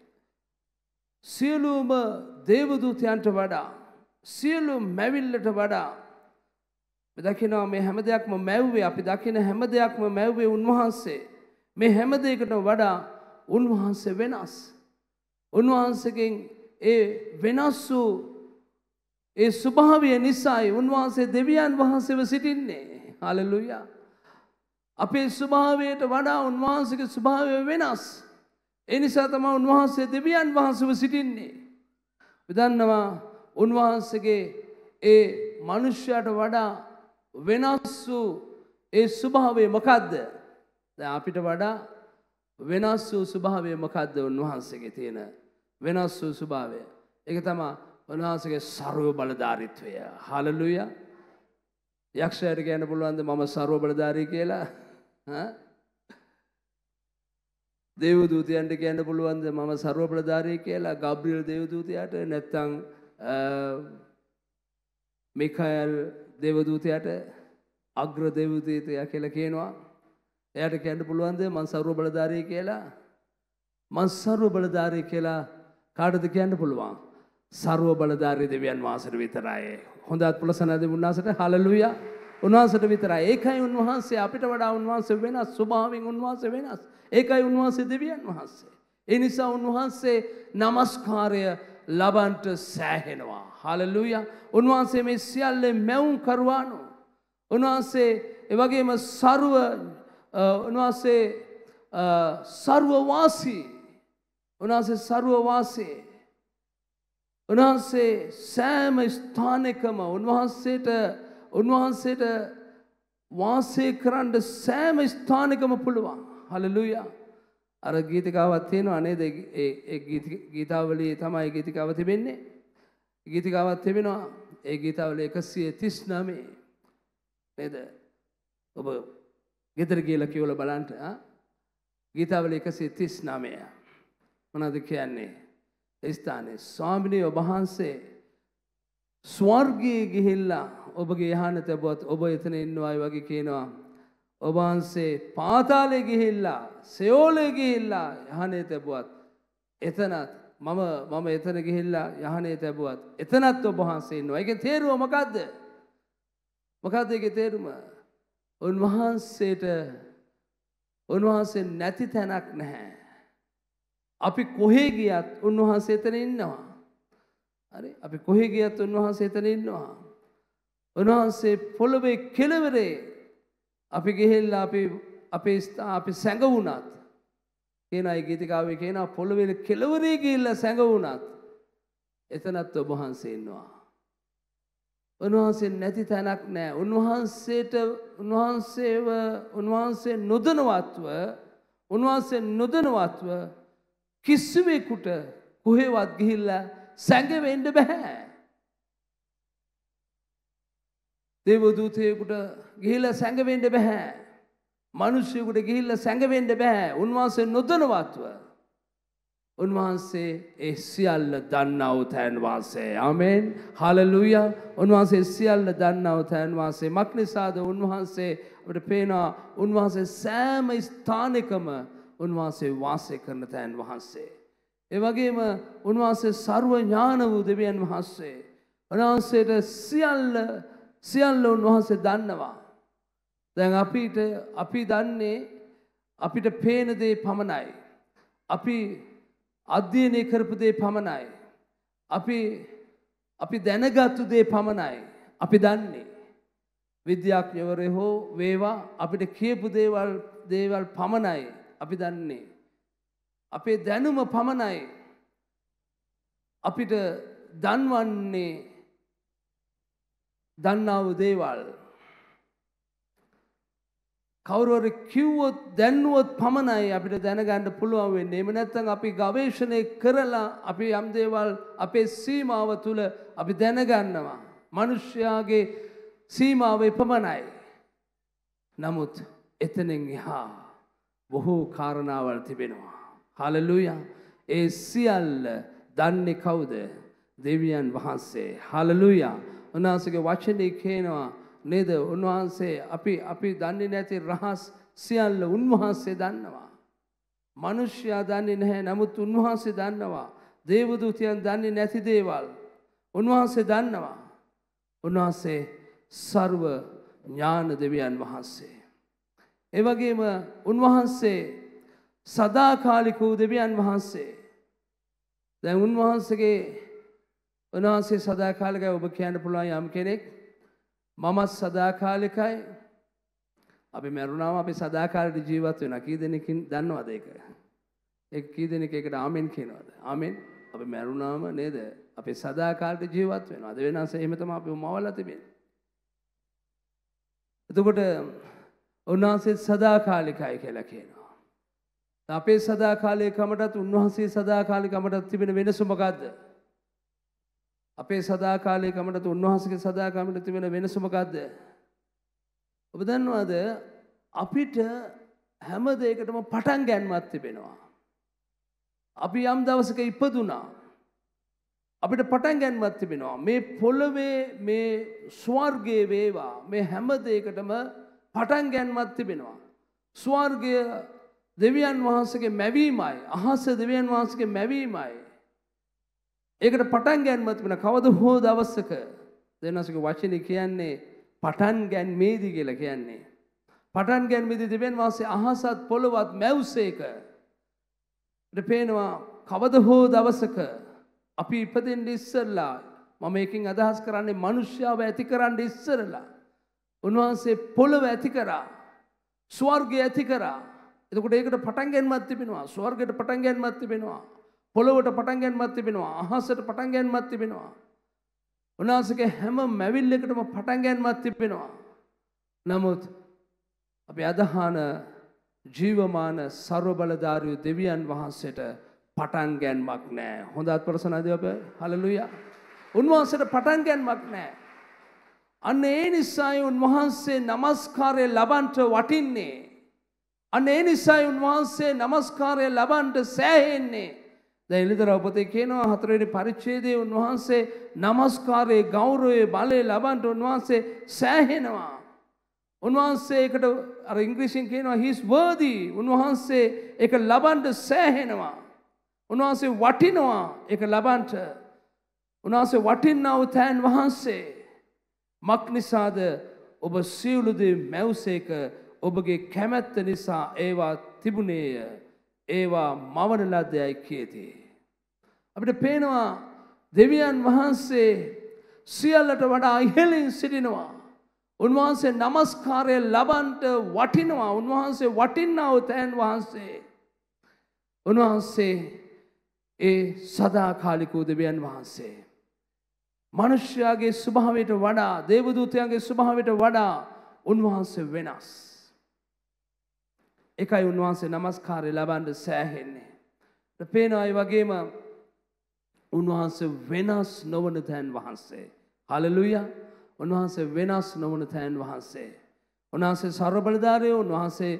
සියලුම දේවදූතයන්ට වඩා සියලු මැවිල්ලට වඩා අපි දකිනවා මේ හැම දෙයක්ම මැව්වේ. අපි දකින හැම දෙයක්ම මැව්වේ උන්වහන්සේ. මේ හැම දෙයකටම වඩා උන්වහන්සේ වෙනස්. උන්වහන්සේගෙන් ඒ වෙනස් වූ ඒ ස්වභාවය නිසායි උන්වහන්සේ දෙවියන් වහන්සේව සිටින්නේ. හලෙලූයා. අපේ ස්වභාවයට වඩා උන්වහන්සේගේ ස්වභාවය වෙනස්. ඒ නිසා තමයි උන්වහන්සේ දෙවියන් වහන්සේව සිටින්නේ. විදන්නවා උන්වහන්සේගේ ඒ මනුෂ්‍යයට වඩා වෙනස් වූ ඒ ස්වභාවය මොකද්ද? දැන් අපිට වඩා වෙනස් වූ ස්වභාවය මොකද්ද උන්වහන්සේගේ තියෙන වෙනස් වූ ස්වභාවය? ඒක තමයි උන්වහන්සේගේ ਸਰව බලධාරීත්වය. හලෙලූයා. යක්ෂයාට කියන්න පුළුවන්ද මම ਸਰව බලධාරී කියලා? දේවදූතයන්ට කියන්න පුළුවන්ද මම ਸਰව බලධාරී කියලා? ගබ්‍රියල් දේවදූතයාට නැත්නම් මිකාኤල් දේවදූතයාට අග්‍ර දේවදූතයා කියලා කියනවා. එයාට කියන්න පුළුවන්ද මම ਸਰව බලධාරී කියලා? මම ਸਰව බලධාරී කියලා කාටද කියන්න පුළුවන්? ਸਰව බලධාරී දෙවියන් වහන්සේට විතරයි. හොඳත් පුලසනද උන්වහන්සේට. හලෙලූයා. උන්වහන්සේට විතරයි. ඒකයි උන්වහන්සේ අපිට වඩා උන්වහන්සේ වෙනස්. ස්වභාවයෙන් උන්වහන්සේ වෙනස්. ඒකයි උන්වහන්සේ දෙවියන් වහන්සේ. ඒ නිසා උන්වහන්සේ නමස්කාරය ලබන්ට සෑහෙනවා. හලෙලූයා. උන්වහන්සේ මේ සියල්ලේ මැවුම් කරවානෝ. උන්වහන්සේ ඒ වගේම උන්වහන්සේ ਸਰව වාසී. උන්වහන්සේ ਸਰව වාසී. උන්වහන්සේ සෑම ස්ථානකම උන්වහන්සේට වාසය කරන්න සෑම ස්ථානකම පුළුවන්. හලෙලූයා. අර ගීතිකාවක් තියෙනවා නේද? ඒ ගීතාවලියේ තමයි ගීතිකාව තිබෙන්නේ. ගීතිකාවක් තිබෙනවා. ඒ ගීතාවලිය 139 නේද? ඔබ ගෙදර ගිහලා කියවලා බලන්න. ගීතාවලිය 139 මොනවද කියන්නේ? ස්ථානයේ ස්වාමිනේ ඔබ වහන්සේ ස්වර්ගයේ ගිහිල්ලා ඔබගේ යහන තැබුවත් ඔබ එතන ඉන්නවායි වගේ කියනවා. ඔබ වහන්සේ පාතාලේ ගිහිල්ලා සෙෝලේ ගිහිල්ලා යහනේ තැබුවත් එතනත් මම එතන ගිහිල්ලා යහනේ තැබුවත් එතනත් ඔබ වහන්සේ ඉන්නවා. ඒකේ තේරුම මොකද්ද? මොකද්ද ඒකේ තේරුම? උන්වහන්සේ නැති තැනක් නැහැ. අපි කොහේ ගියත් උන්වහන්සේ එතන ඉන්නවා. හරි? අපි කොහේ ගියත් උන්වහන්සේ එතන ඉන්නවා. උන්වහන්සේ පොළවේ කෙළවරේ අපි ගිහිල්ලා අපි සැඟවුණත් කියනවා ඒ ගීතිකාවේ කියනවා පොළවේ කෙළවරේ ගිහිල්ලා සැඟවුණත් එතනත් ඔබ වහන්සේ ඉන්නවා. උන්වහන්සේ නැති තැනක් නැහැ. උන්වහන්සේ නොදනවත්ව කිසිවෙකුට කොහෙවත් ගිහිල්ලා සැඟවෙන්න බෑ. දේවදූතයෙකුට ගිහිල්ලා සැඟවෙන්න බෑ. මිනිස්සුෙකුට ගිහිල්ලා සැඟවෙන්න බෑ. උන්වහන්සේ නොදනවත්ව. උන්වහන්සේ ඒ සියල්ල දන්නා වූ තැන් වාසය. ආමෙන්. හලෙලූයා. උන්වහන්සේ සියල්ල දන්නා වූ තැන් වාසය. මක්නිසාද උන්වහන්සේ අපිට පේනවා උන්වහන්සේ සෑම ස්ථානයකම උන්වහන්සේ වාසය කරන තැන් වහන්සේ. ඒ වගේම උන්වහන්සේ සර්ව ඥාන වූ දෙවියන් වහන්සේ. උන්වහන්සේට සියල්ල උන්වහන්සේ දන්නවා. දැන් අපි දන්නේ අපිට පේන දේ පමණයි. අපි අධ්‍යයනය කරපු දේ පමණයි. අපි දැනගත්තු දේ පමණයි. අපි දන්නේ. විද්‍යාඥවරු හෝ වේවා අපිට කියපු දේවල් පමණයි අපි දන්නේ. අපේ දැනුම පමණයි අපිට දන්වන්නේ දන්නා වූ දේවල්. කවුරුහරි කිව්වොත් දැන්නුවොත් පමණයි අපිට දැනගන්න පුළුවන් වෙන්නේ. එහෙම නැත්නම් අපි ගවේෂණය කරලා අපි යම් දේවල් අපේ සීමාව තුල අපි දැනගන්නවා. මිනිස්යාගේ සීමාව එපමණයි. නමුත් එතනින් එහා බොහෝ කාරණාවල් තිබෙනවා. හලෙලූයා. ඒ සියල්ල දන්නේ කවුද? දෙවියන් වහන්සේ. හලෙලූයා. උන්වහන්සේගේ වචනේ කියනවා නේද? උන්වහන්සේ අපි දන්නේ නැති රහස් සියල්ල උන්වහන්සේ දන්නවා. මිනිස්යා දන්නේ නැහැ. නමුත් උන්වහන්සේ දන්නවා. දේවදූතයන් දන්නේ නැති දේවල් උන්වහන්සේ දන්නවා. උන්වහන්සේ සර්ව ඥාන දෙවියන් වහන්සේ. ඒ වගේම උන්වහන්සේ සදාකාලික වූ දෙවියන් වහන්සේ. දැන් උන්වහන්සේ සදාකාලිකයි. ඔබ කියන්න පුළුවන් යම් කෙනෙක් මමත් සදාකාලිකයි. අපි මරුණාම අපි සදාකාලික ජීවත් වෙනවා. කී දෙනෙකින් දන්නවද ඒක? ඒ කී දෙනෙක් ඒකට ආමෙන් කියනවද? ආමෙන්. අපි මරුණාම නේද? අපි සදාකාලික ජීවත් වෙනවා. අද වෙනස එහෙම තමයි අපි මවලා තිබෙන්නේ. එතකොට උන්වහන්සේ සදාකාලිකයි කියලා කියනවා. අපේ සදාකාලිකකමටත් උන්වහන්සේ සදාකාලිකකමටත් තිබෙන වෙනස මොකද්ද? අපේ සදාකාලිකකමටත් උන්වහන්සේගේ සදාකාලිකකමට තිබෙන වෙනස මොකද්ද? ඔබ දන්නවද? අපිට හැම දෙයකටම පටන් ගැනීමක් තිබෙනවා. අපි යම් දවසක ඉපදුනා. අපිට පටන් ගැනීමක් තිබෙනවා. මේ පොළවේ මේ ස්වර්ගයේ වේවා මේ හැම දෙයකටම පටන් ගැනීමක් තිබෙනවා. ස්වර්ගය දෙවියන් වහන්සේගේ මැවීමයි. අහස දෙවියන් වහන්සේගේ මැවීමයි. ඒකට පටන් ගැනීමක් තිබෙනවා. කවද හෝ දවසක දෙවියන්ගේ වචනේ කියන්නේ පටන් ගැනීමේදී කියලා කියන්නේ. පටන් ගැනීමේදී දෙවියන් වහන්සේ අහසත් පොළවත් මැව්සේක. ඊට පේනවා කවද හෝ දවසක අපි ඉපදෙන්න ඉස්සෙල්ලා මම එකකින් අදහස් කරන්නේ මිනිස්යාව ඇති කරන්න ඉස්සෙල්ලා උන්වහන්සේ පොළව ඇති කරා. ස්වර්ගය ඇති කරා. එතකොට ඒකට පටන් ගැනීමක් තිබෙනවා. ස්වර්ගයට පටන් ගැනීමක් තිබෙනවා. පොළොවට පටන් ගැනීමක් තිබෙනවා. අහසට පටන් ගැනීමක් තිබෙනවා. උන්වහන්සේගේ හැම මැවිල්ලකටම පටන් ගැනීමක් තිබෙනවා. නමුත් අපි අදහන ජීවමාන ਸਰව බලධාරී දෙවියන් වහන්සේට පටන් ගැනීමක් නැහැ. හොඳත් ප්‍රසන්නද ඔබ? හලෙලූයා. උන්වහන්සේට පටන් ගැනීමක් නැහැ. අන්න ඒ නිසායි උන්වහන්සේ নমස්කාරය ලබන්ට වටින්නේ. අන්න ඒ නිසායි උන්වහන්සේ নমස්කාරය ලබන්ට සෑහෙන්නේ. දැන් එළිදර පොතේ කියනවා 4 වෙනි පරිච්ඡේදයේ උන්වහන්සේ নমස්කාරයේ ගෞරවයේ බලය ලබන්ට උන්වහන්සේ සෑහෙනවා. උන්වහන්සේ ඒකට අර ඉංග්‍රීසියෙන් කියනවා he is worthy. උන්වහන්සේ ඒක ලබන්ට සෑහෙනවා. උන්වහන්සේ වටිනවා ඒක ලබන්ට. උන්වහන්සේ වටිනා වූ තෑන් වහන්සේ. මක්නිසාද ඔබ සියලු දේ මැව්සේක ඔබගේ කැමැත්ත නිසා ඒවා තිබුණේය. ඒවා මවන ලද්දයයි කියති. අපිට පේනවා දෙවියන් වහන්සේ සියල්ලට වඩා ඉහළින් සිටිනවා. උන්වහන්සේ নমස්කාරය ලබන්ට වටිනවා. උන්වහන්සේ වටිනා වූ තෑන් වහන්සේ. උන්වහන්සේ ඒ සදාකාලික වූ දෙවියන් වහන්සේ. මනුෂ්‍යයාගේ ස්වභාවයට වඩා දේවදූතයන්ගේ ස්වභාවයට වඩා උන්වහන්සේ වෙනස්. ඒකයි උන්වහන්සේ নমස්කාරය ලබන්න සෑහෙන්නේ. පේනවා ඒ වගේම උන්වහන්සේ වෙනස් නොවන තැන් වහන්සේ. හලෙලුයා. උන්වහන්සේ වෙනස් නොවන තැන් වහන්සේ. උන්වහන්සේ ਸਰව බලධාරී උන්වහන්සේ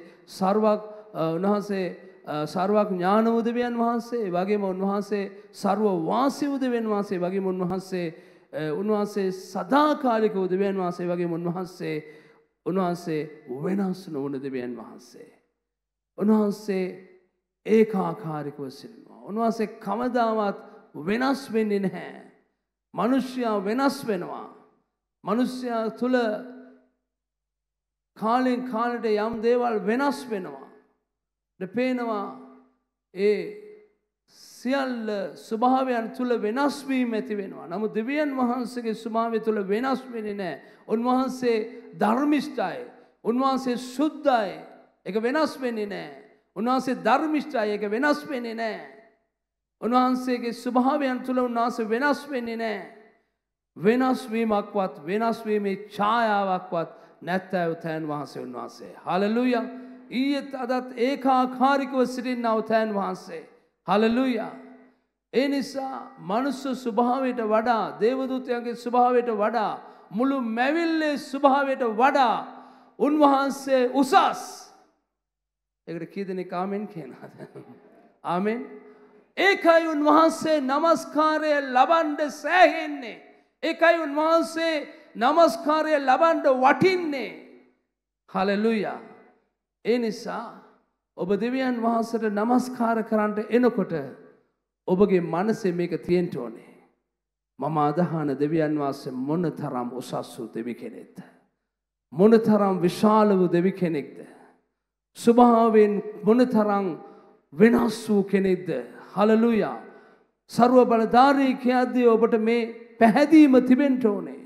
සර්වක් ඥාන උදවියන් වහන්සේ වගේම උන්වහන්සේ සර්ව වාසී උදවියන් වහන්සේ වගේම උන්වහන්සේ සදාකාලික උදවියන් වහන්සේ වගේම උන්වහන්සේ වෙනස් නොවන දෙවියන් වහන්සේ. උන්වහන්සේ ඒකාකාරීකව සිටිනවා. උන්වහන්සේ කවදාවත් වෙනස් වෙන්නේ නැහැ. මිනිසයා වෙනස් වෙනවා. මිනිසයා තුල කාලෙන් කාලට යම් දේවල් වෙනස් වෙනවා. පේනවා ඒ සියල්ල ස්වභාවයන් තුල වෙනස් වීම ඇති වෙනවා. නමුත් දෙවියන් වහන්සේගේ ස්වභාවය තුල වෙනස් වෙන්නේ නැහැ. උන්වහන්සේ ධර්මිෂ්ඨයි. උන්වහන්සේ සුද්ධයි. ඒක වෙනස් වෙන්නේ නැහැ. උන්වහන්සේ ධර්මිෂ්ඨයි. ඒක වෙනස් වෙන්නේ නැහැ. උන්වහන්සේගේ ස්වභාවයන් තුල උන්වහන්සේ වෙනස් වෙන්නේ නැහැ. වෙනස් වීමක්වත් වෙනස් වීමේ ඡායාවක්වත් නැත්නම් තැන් වහන්සේ උන්වහන්සේ. හලෙලූයා. ඊයේත් අදත් ඒකාකාරීකව සිටිනා තැන් වහන්සේ. හලෙලූයා. ඒ නිසා මනුෂ්‍ය ස්වභාවයට වඩා දේවදූතයන්ගේ ස්වභාවයට වඩා මුළු මැවිල්ලේ ස්වභාවයට වඩා උන්වහන්සේ උසස්. ඒකට කී දෙනෙක් ආමෙන් කියනවාද? ආමෙන්. ඒකයි උන්වහන්සේ নমස්කාරය ලබන්න සෑහෙන්නේ. ඒකයි උන්වහන්සේ নমස්කාරය ලබන්න වටින්නේ. හලෙලූයා. ඒ නිසා ඔබ දෙවියන් වහන්සේට নমස්කාර කරන්න එනකොට ඔබගේ මනසේ මේක තියෙන්න ඕනේ. මම අදහන දෙවියන් වහන්සේ මොනතරම් උසස් වූ දෙවි කෙනෙක්ද? මොනතරම් විශාල වූ දෙවි කෙනෙක්ද? ස්වභාවයෙන් මොනතරම් වෙනස් වූ කෙනෙක්ද? හලෙලූයා. ਸਰව බලධාරී කියද්දී ඔබට මේ පැහැදීම තිබෙන්න ඕනේ.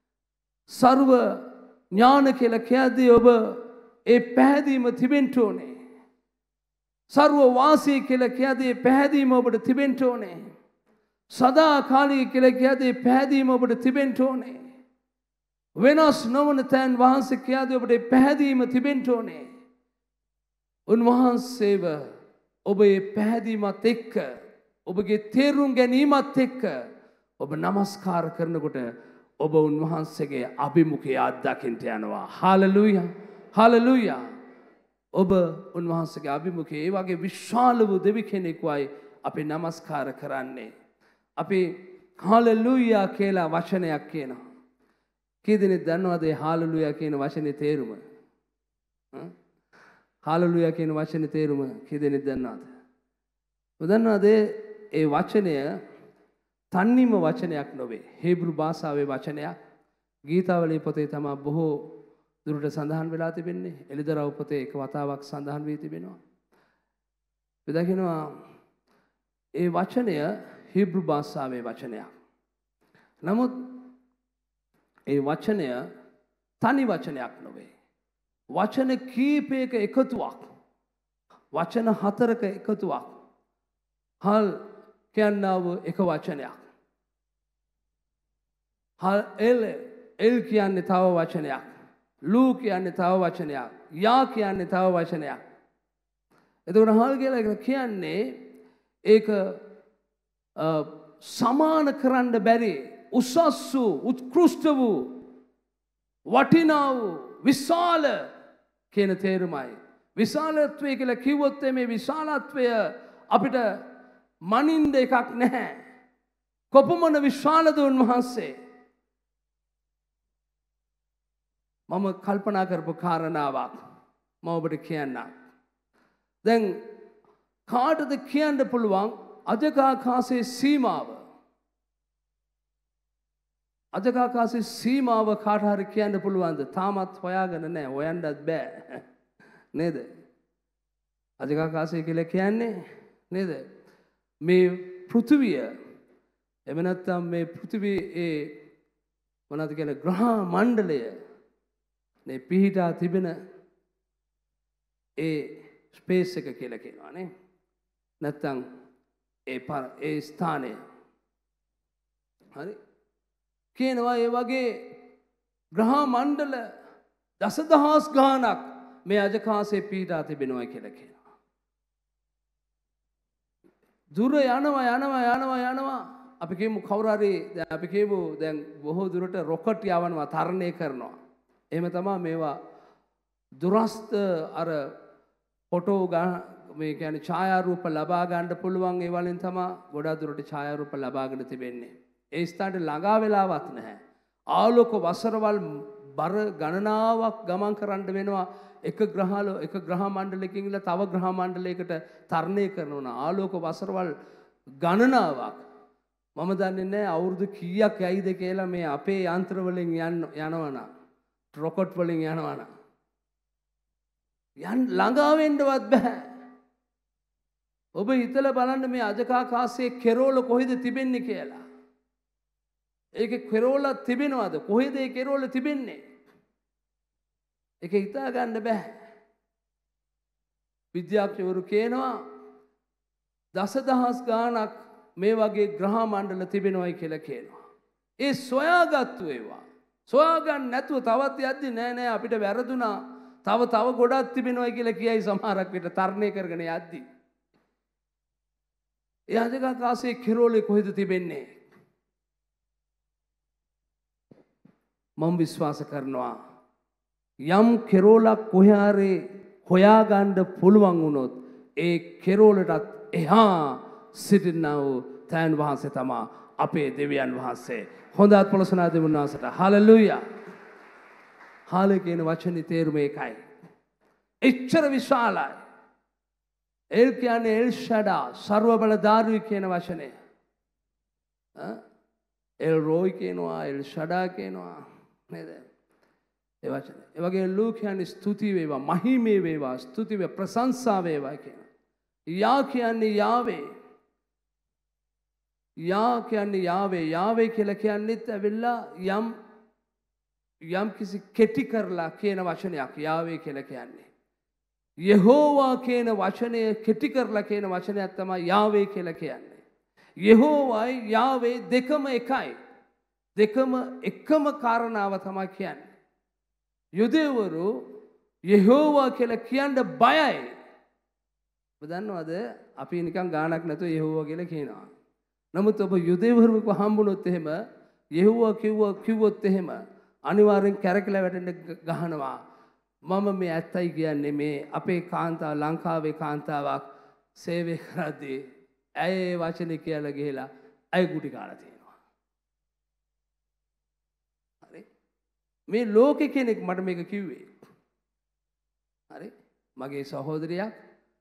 ਸਰව ඥාන කියලා කියද්දී ඔබ ඒ පැහැදීම තිබෙන්න ඕනේ. ਸਰව වාසී කියලා කියද්දී පැහැදීම ඔබට තිබෙන්න ඕනේ. සදාකාලික කියලා කියද්දී පැහැදීම ඔබට තිබෙන්න ඕනේ. වෙනස් නොවන තැන් වහන්සේ කියද්දී ඔබට පැහැදීම තිබෙන්න ඕනේ. උන්වහන්සේව ඔබේ පැහැදීමත් එක්ක ඔබගේ තේරුම් ගැනීමත් එක්ක ඔබ নমස්කාර කරනකොට ඔබ උන්වහන්සේගේ අභිමුඛය අත්දකින්න යනවා. හාලෙලූයා. හාලෙලූයා. ඔබ උන්වහන්සේගේ අභිමුඛයේ ඒ වගේ විශාල වූ දෙවි කෙනෙක්වයි අපි নমස්කාර කරන්නේ. අපි හාලෙලූයා කියලා වචනයක් කියනවා. කී දෙනෙක් දන්නවද මේ හාලෙලූයා කියන වචනේ තේරුම? හාලෙලූයා කියන වචනේ තේරුම කී දෙනෙක් දන්නවද? ඔබ දන්නවද ඒ වචනය තන්නිම වචනයක් නොවේ. හේබ්‍රු භාෂාවේ වචනයක්. ගීතාවලී පොතේ තමයි බොහෝ දුරට සඳහන් වෙලා තිබෙන්නේ. එළිදරව් පොතේ එක වතාවක් සඳහන් වී තිබෙනවා. අපි දකිනවා ඒ වචනය හීබ්‍රු භාෂාවේ වචනයක්. නමුත් ඒ වචනය තනි වචනයක් නොවේ. වචන කීපයක එකතුවක්. වචන හතරක එකතුවක්. හල් කියන්නාව එක වචනයක්. හල් එල් කියන්නේ තව වචනයක්. ලූ කියන්නේ තව වචනයක්. යා කියන්නේ තව වචනයක්. එතකොට හල් කියලා කියන්නේ ඒක සමාන කරන්න බැරි උසස් වූ උත්කෘෂ්ඨ වූ වටිනා වූ විශාල කියන තේරුමයි. විශාලත්වය කියලා කිව්වොත් මේ විශාලත්වය අපිට මනින්ද එකක් නැහැ. කොපමණ විශාලද උන්වහන්සේ. මම කල්පනා කරපු කාරණාවක් මම ඔබට කියන්නම්. දැන් කාටද කියන්න පුළුවන් අජකාකාශයේ සීමාව? අජකාකාශයේ සීමාව කාට හරි කියන්න පුළුවන්ද? තාමත් හොයාගෙන නැහැ. හොයන්නත් බෑ. නේද? අජකාකාශය කියලා කියන්නේ නේද? මේ පෘථිවිය එහෙම නැත්නම් මේ පෘථිවියේ මොනවද කියන ග්‍රහ මණ්ඩලය මේ පිහිටා තිබෙන ඒ ස්පේස් එක කියලා කියනවා නේ. නැත්නම් ඒ ස්ථානය. හරි. කියනවා ඒ වගේ ග්‍රහ මණ්ඩල දසදහස් ගාණක් මේ අජකාශයේ පිහිටා තිබෙනවා කියලා කියනවා. දුර යනවා. අපි කියමු කවුරු හරි දැන් අපි කියමු දැන් බොහෝ දුරට රොකට් යවනවා තරණය කරනවා. එහෙම තමයි මේවා දුරස්ත අර ෆොටෝ මේ කියන්නේ ඡායාරූප ලබා ගන්න පුළුවන් ඒ වලින් තමයි ගොඩාක් දුරට ඡායාරූප ලබාගෙන තිබෙන්නේ. ඒ ස්ථානට ළඟා වෙලාවක් නැහැ. ආලෝක වසරවල් බර ගණනාවක් ගමන් කරන්න වෙනවා එක ග්‍රහ මණ්ඩලයකින් ඉඳලා තව ග්‍රහ මණ්ඩලයකට තරණය කරනවා. ආලෝක වසරවල් ගණනාවක් මම දන්නේ නැහැ අවුරුදු කීයක් යයිද කියලා මේ අපේ යන්ත්‍ර වලින් යනවනම් රොකට් වලින් යනවනම් ළඟා වෙන්නවත් බෑ. ඔබ හිතලා බලන්න මේ අජකාකාශයේ කෙරෝල කොහෙද තිබෙන්නේ කියලා. ඒකේ කෙරෝල තිබෙනවද? කොහෙද ඒ කෙරෝල තිබෙන්නේ? ඒක හිතා ගන්න බෑ. විද්‍යාඥවරු කියනවා දසදහස් ගාණක් මේ වගේ ග්‍රහ මණ්ඩල තිබෙනවයි කියලා කියනවා. ඒ සොයාගත්තු ඒවා. සොයාගන්න නැතුව තවත් යද්දි නෑ අපිට වැරදුනා. තව ගොඩක් තිබෙනවයි කියලා කියයි සමහරක් විට තරණය කරගෙන යද්දි. ඒ අජකාකාශයේ කෙරෝලේ කොහෙද තිබෙන්නේ? මම විශ්වාස කරනවා යම් කෙරෝලක් කොහේ හොයාගන්න පුළුවන් වුණොත් ඒ කෙරෝලටත් එහා සිටිනා වූ තෑන් වහන්සේ තමයි අපේ දෙවියන් වහන්සේ. හොඳත් පොළොසනා දෙවියන් වහන්සේට හලෙලූයා. හාලේ කියන වචනේ තේරුම ඒකයි. එච්චර විශාලයි. එල් කියන්නේ එල් ෂඩා ਸਰව බලධාරී කියන වචනය. එල් රෝයි කියනවා එල් ෂඩා කියනවා නේද? ඒ වචනේ. ඒ වගේ ලූ කියන්නේ ස්තුති වේවා, මහිමේ වේවා, ස්තුති වේ ප්‍රශංසා වේවා කියන. යා කියන්නේ යාවේ. යා කියන්නේ යාවේ. යාවේ කියලා කියන්නේත් ඇවිල්ලා යම් කිසි කෙටි කරලා කියන වචනයක් යාවේ කියලා කියන්නේ. යෙහෝවා කියන වචනය කෙටි කරලා කියන වචනයක් තමයි යාවේ කියලා කියන්නේ. යෙහෝවායි යාවේ දෙකම එකයි. දෙකම එකම කාරණාව තමයි කියන්නේ. යුදෙවරු යෙහෝවා කියලා කියන්න බයයි. ඔබ දන්නවද අපි නිකන් ගාණක් නැතුව යෙහෝවා කියලා කියනවා. නමුත් ඔබ යුදෙවරුව හම්බුනොත් එහෙම යෙහෝවා කිව්වොත් එහෙම අනිවාර්යෙන් කැරකිලා වැටෙන්න ගහනවා. මම මේ ඇත්තයි කියන්නේ මේ අපේ කාන්තාව ලංකාවේ කාන්තාවක් සේවය කරද්දී ඇය ඒ වචනේ කියලා ගිහලා ඇය ගුටි කාලා තියෙනවා. හරි? මේ ලෝකේ කෙනෙක් මට මේක කිව්වේ. හරි? මගේ සහෝදරියක්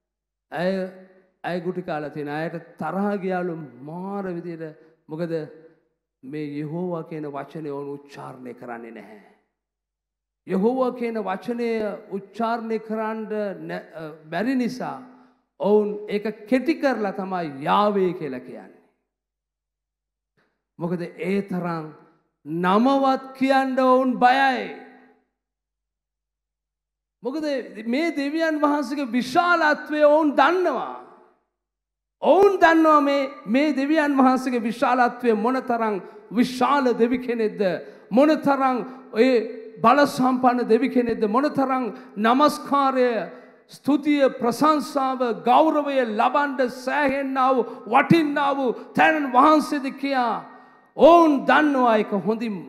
ඇය ගුටි කාලා තියෙන අයට තරහ ගියාලු මාර විදියට මොකද මේ යෙහෝවා කියන වචනේ ඕන උච්චාරණය කරන්නේ නැහැ. යෙහෝවා කියන වචනය උච්චාරණය කරන්න බැරි නිසා ඔවුන් ඒක කෙටි කරලා තමයි යාවේ කියලා කියන්නේ. මොකද ඒ තරම් නමවත් කියන්න ඔවුන් බයයි. මොකද මේ දෙවියන් වහන්සේගේ විශාලත්වය ඔවුන් දන්නවා. ඔවුන් දන්නවා මේ දෙවියන් වහන්සේගේ විශාලත්වය මොනතරම් විශාල දෙවි කෙනෙක්ද මොනතරම් ඒ බල සම්පන්න දෙවි කෙනෙක්ද මොනතරම් නමස්කාරය ස්තුතිය ප්‍රශංසාව ගෞරවය ලබන්න සෑහෙන්නා වූ වටින්නා වූ තැන් වහන්සේද කියා ඔවුන් දන්නවා ඒක හොඳින්ම.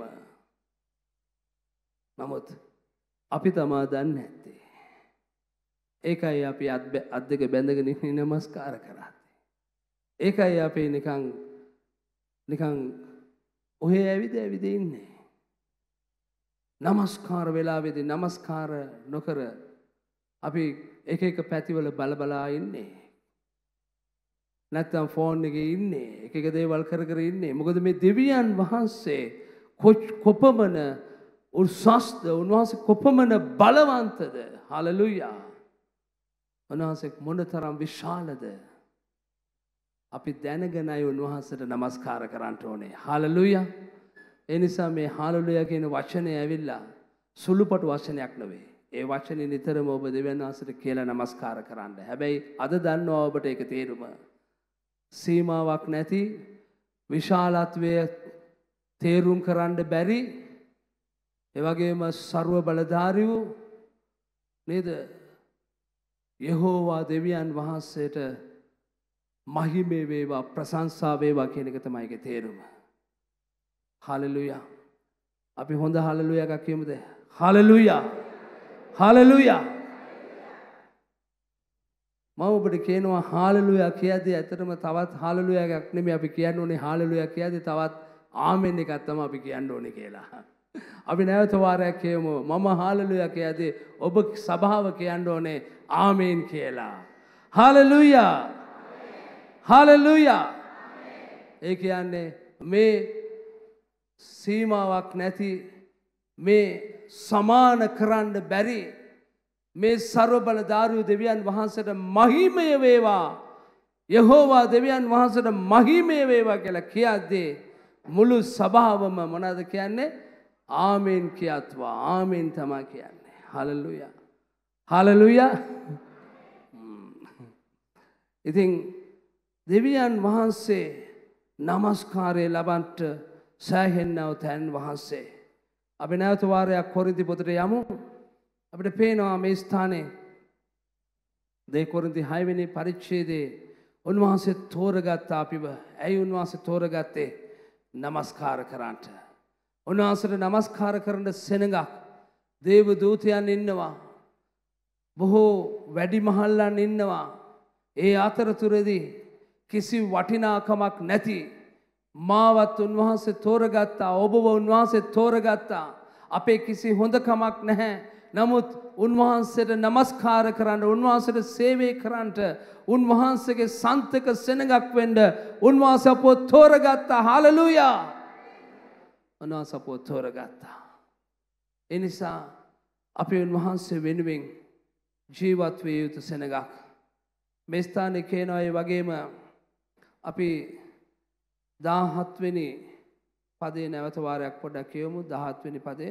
නමුත් අපි තමා දන්නේ නැත්තේ. ඒකයි අපි අත් දෙක බැඳගෙන නමස්කාර කරා. ඒකයි අපි නිකන් ඔහේ ඇවිද ඉන්නේ. නමස්කාර වෙලාවේදී නමස්කාර නොකර අපි එක පැතිවල බලබලා ඉන්නේ. නැත්තම් ෆෝන් එකේ ඉන්නේ. එක දේවල් කර ඉන්නේ. මොකද මේ දෙවියන් වහන්සේ කොපමණ උත්සස්ද උන්වහන්සේ කොපමණ බලවන්තද. හලෙලූයා. උන්වහන්සේ මොනතරම් විශාලද. අපි දැනගෙනයි උන්වහන්සේට නමස්කාර කරන්න ඕනේ. හලෙලූයා. ඒ නිසා මේ හලෙලූයා කියන වචනේ ඇවිල්ලා සුළුපටු වචනයක් නෙවෙයි. ඒ වචනේ නිතරම ඔබ දෙවියන් වහන්සේට කියලා නමස්කාර කරන්න. හැබැයි අද දන්නවා ඔබට ඒක තේරුම. සීමාවක් නැති විශාලත්වය තේරුම් කරන්න බැරි ඒ වගේම ਸਰව බලධාරී වූ නේද? යෙහෝවා දෙවියන් වහන්සේට මහිමේ වේවා ප්‍රශංසා වේවා කියන එක තමයි ඒකේ තේරුම. හලෙලුයා. අපි හොඳ හලෙලුයා එකක් කියමුද? හලෙලුයා. හලෙලුයා. මම ඔබට කියනවා හාලෙලුයා කියද්දී ඇත්තටම තවත් හාලෙලුයා එකක් නෙමෙයි අපි කියන්න ඕනේ හාලෙලුයා කියද්දී තවත් ආමෙන් එකක් තමයි අපි කියන්න ඕනේ කියලා. අපි නැවත වාරයක් කියමු මම හාලෙලුයා කියද්දී ඔබ සභාව කියන්න ඕනේ ආමෙන් කියලා. හාලෙලුයා. හාලෙලුයා. ඒ කියන්නේ මේ සීමාවක් නැති මේ සමාන කරන්න බැරි මේ ਸਰව බලධාරී දෙවියන් වහන්සේට මහිමය වේවා යෙහෝවා දෙවියන් වහන්සේට මහිමය වේවා කියලා කියද්දී මුළු සභාවම මොනවද කියන්නේ ආමෙන් කියත්වා ආමෙන් තමයි කියන්නේ හලෙලුයා හලෙලුයා ඉතින් දෙවියන් වහන්සේ නමස්කාරය ලබන්නට සෑහෙන්නව තැන් වහන්සේ අපි නැවත වාරයක් කොරින්ති පොතට යමු අපිට පේනවා මේ ස්ථානයේ 2 කොරින්ති 6 වෙනි පරිච්ඡේදයේ උන්වහන්සේ තෝරගත්ත අපිව ඇයි උන්වහන්සේ තෝරගත්තේ නමස්කාර කරන්නට උන්වහන්සේට නමස්කාර කරන සෙනඟක් දේව දූතයන් ඉන්නවා බොහෝ වැඩිමහල්ලන් ඉන්නවා ඒ අතරතුරදී කිසි වටිනාකමක් නැති මාවත් උන්වහන්සේ තෝරගත්තා ඔබව උන්වහන්සේ තෝරගත්තා අපේ කිසි හොඳකමක් නැහැ නමුත් උන්වහන්සේට නමස්කාර කරන්න උන්වහන්සේට සේවය කරන්නට උන්වහන්සේගේ සන්තක සෙනඟක් වෙන්න උන්වහන්සේ අපව තෝරගත්තා හලෙලුයා උන්වහන්සේ අපව තෝරගත්තා ඒ නිසා අපි උන්වහන්සේ වෙනුවෙන් ජීවත් විය යුතු සෙනඟක් මේ ස්ථානයේ කියනවා ඒ වගේම අපි 17 වෙනි පදේ නැවත වාරයක් පොඩ්ඩක් කියමු 17 වෙනි පදේ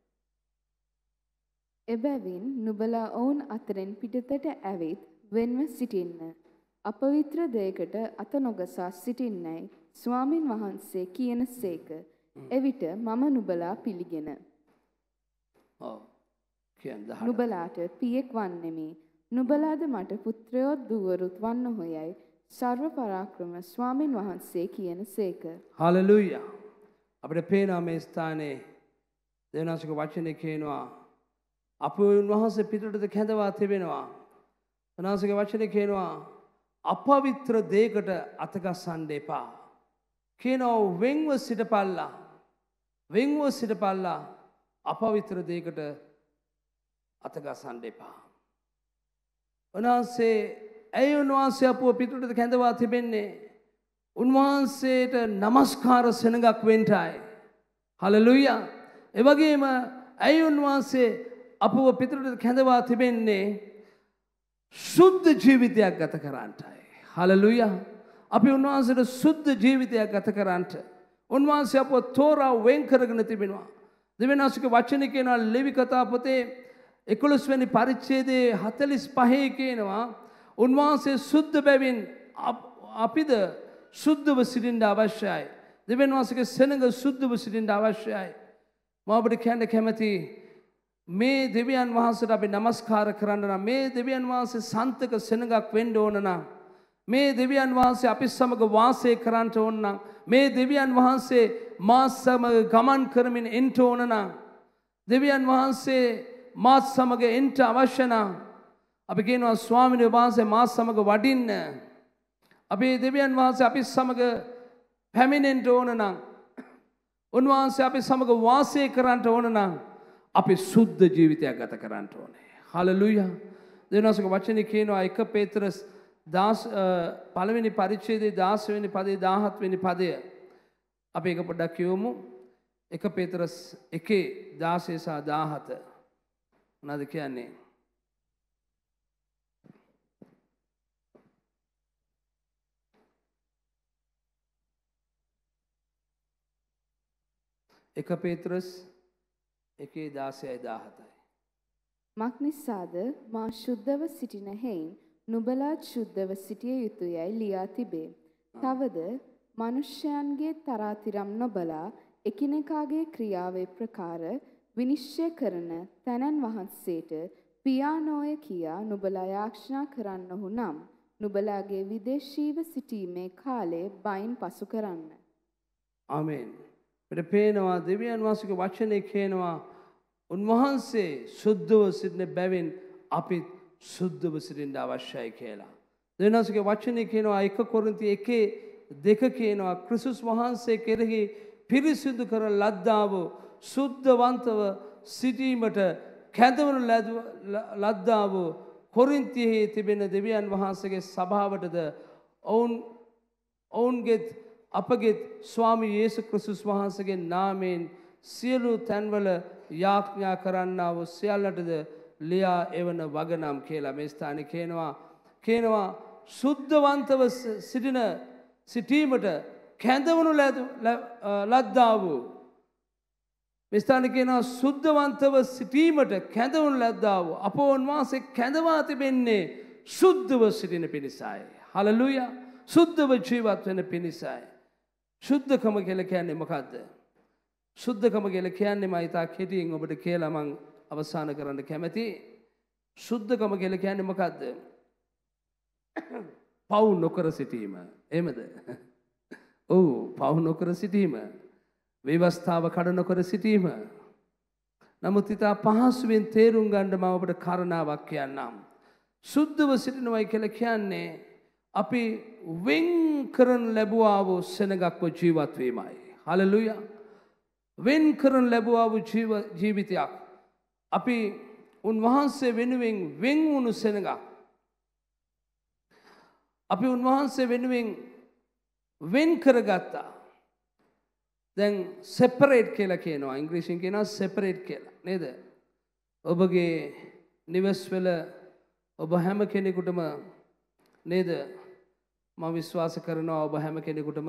එබැවින් නුඹලා ඔවුන් අතරින් පිටතට ඇවිත් වෙන්ව සිටින්න අපවිත්‍ර දෙයකට අත නොගසා සිටින්නයි ස්වාමින් වහන්සේ කියනසේක එවිට මම නුඹලා පිළිගෙන ඔව් කියන්නේ නුඹලාට පියෙක් වන්නෙමි නුඹලාද මට පුත්‍රයෝ දුවරුත් වන්න හොයයි සර්ව පරාක්‍රම ස්වාමින් වහන්සේ කියනසේක හලෙලුයා අපිට පේනවා මේ ස්ථානයේ දෙවනාසික වචනේ කියනවා අප උන්වහන්සේ පිටතට කැඳවා තිබෙනවා උන්වහන්සේගේ වචනේ කියනවා අපවිත්‍ර දෙයකට අතගස්සන්න එපා කියනවා වෙන්ව සිටපල්ලා අපවිත්‍ර දෙයකට අතගස්සන්න එපා උන්වහන්සේ ඇයි උන්වහන්සේ අපව පිටුට කැඳවා තිබෙන්නේ උන්වහන්සේට නමස්කාර සෙනඟක් වෙන්නයි හලෙලුයා ඒ වගේම ඇයි උන්වහන්සේ අපව පිටුට කැඳවා තිබෙන්නේ සුද්ධ ජීවිතයක් ගත කරන්නටයි හලෙලුයා අපි උන්වහන්සේට සුද්ධ ජීවිතයක් ගත කරන්නට උන්වහන්සේ අපව තෝරා වෙන් කරගෙන තිබෙනවා දෙවියන්වහන්සේගේ වචනේ කියනවා ලෙවි කතා පොතේ 11 වෙනි පරිච්ඡේදයේ 45 කියනවා උන්වහන්සේ සුද්ධ බැවින් අපිද සුද්ධව සිටින්න අවශ්‍යයි. දෙවියන් වහන්සේගේ සෙනඟ සුද්ධව සිටින්න අවශ්‍යයි. මම ඔබට කියන්න කැමති මේ දෙවියන් වහන්සේට අපි নমස්කාර කරන්න නම් මේ දෙවියන් වහන්සේ සන්තක සෙනඟක් වෙන්න ඕන නම් මේ දෙවියන් වහන්සේ අපි සමග වාසය කරන්න ඕන නම් මේ දෙවියන් වහන්සේ මා සමග ගමන් කරමින් එන්න ඕන නම් දෙවියන් වහන්සේ මා සමග එන්න අවශ්‍ය නම් අපි කියනවා ස්වාමීන් වහන්සේ මා සමග වඩින්න අපි දෙවියන් වහන්සේ අපි සමග පැමිණෙන්න ඕන නම් උන්වහන්සේ අපි සමග වාසය කරන්න ඕන නම් අපි සුද්ධ ජීවිතයක් ගත කරන්න ඕනේ හලෙලුයා දෙවියන් වහන්සේගේ වචනේ කියනවා 1 පේත්‍රස් 10 පළවෙනි පරිච්ඡේදයේ 16 වෙනි පදේ 17 වෙනි පදය අපි ඒක පොඩ්ඩක් කියවමු 1 පේත්‍රස් 1 16 සහ 17 මොනවද කියන්නේ එක පේත්‍රස් 1:16-17 මක්නිසාද මා ශුද්ධව සිටින හේයින් නුඹලාත් ශුද්ධව සිටිය යුතුයයි ලියා තිබේ. තවද මනුෂ්‍යයන්ගේ තරාතිරම් නොබලා එකිනෙකාගේ ක්‍රියාවේ ප්‍රකාර විනිශ්චය කරන තැනන් වහන්සේට පියානෝය කියා නුඹලා යාඥා කරන්නහු නම් නුඹලාගේ විදේශීව සිටීමේ කාලය බයින් පසු කරන්න. ආමේන්. අපිට පේනවා දෙවියන් වහන්සේගේ වචනේ කියනවා උන්වහන්සේ සුද්ධව සිටින බැවින් අපි සුද්ධව සිටින්න අවශ්‍යයි කියලා. දෙවියන් වහන්සේගේ වචනේ කියනවා 1 කොරින්ති 1:2 කියනවා ක්‍රිස්තුස් වහන්සේ කෙරෙහි පිරිසිදු කරන ලද්දා වූ සුද්ධවන්තව සිටීමට කැඳවනු ලද්දා වූ කොරින්තියෙහි තිබෙන දෙවියන් වහන්සේගේ සභාවටද ඔවුන්ගේ අපගේ ස්වාමී යේසු ක්‍රිස්තුස් වහන්සේගේ නාමයෙන් සියලු තැන්වල යාඥා කරන්නා වූ සියල්ලටද ලියා එවන වගනම් කියලා මේ ස්ථානයේ කියනවා සුද්ධවන්තව සිටීමට කැඳවනු ලද්දා වූ මේ ස්ථානයේ කියනවා සුද්ධවන්තව සිටීමට කැඳවනු ලද්දා වූ අපෝ උන්වහන්සේ කැඳවා තිබෙන්නේ සුද්ධව සිටින පිණිසයි. හලෙලූයා. සුද්ධව ජීවත් වෙන පිණිසයි. සුද්ධකම කියලා කියන්නේ මොකද්ද? සුද්ධකම කියලා කියන්නේ මම ඊට කෙටියෙන් ඔබට කියලා මම අවසන් කරන්න කැමතියි. සුද්ධකම කියලා කියන්නේ මොකද්ද? පව් නොකර සිටීම. එහෙමද? ඔව්, පව් නොකර සිටීම. ව්‍යවස්ථාව කඩ නොකර සිටීම. නමුත් ඊට පහසුවෙන් තේරුම් ගන්න මම ඔබට කාරණාවක් කියන්නම්. සුද්ධව සිටිනවයි කියලා කියන්නේ අපි වෙන් කරන ලැබුවා වූ සෙනගක්ව ජීවත් වීමයි. හලෙලූයා. වෙන් කරන ලැබුවා වූ ජීවිතයක්. අපි උන්වහන්සේ වෙනුවෙන් වෙන් වුණු සෙනගක්. අපි උන්වහන්සේ වෙනුවෙන් වෙන් කරගත්තා. දැන් separate කියලා කියනවා. ඉංග්‍රීසියෙන් කියනවා separate කියලා. නේද? ඔබගේ නිවස්වල ඔබ හැම කෙනෙකුටම නේද? මම විශ්වාස කරනවා ඔබ හැම කෙනෙකුටම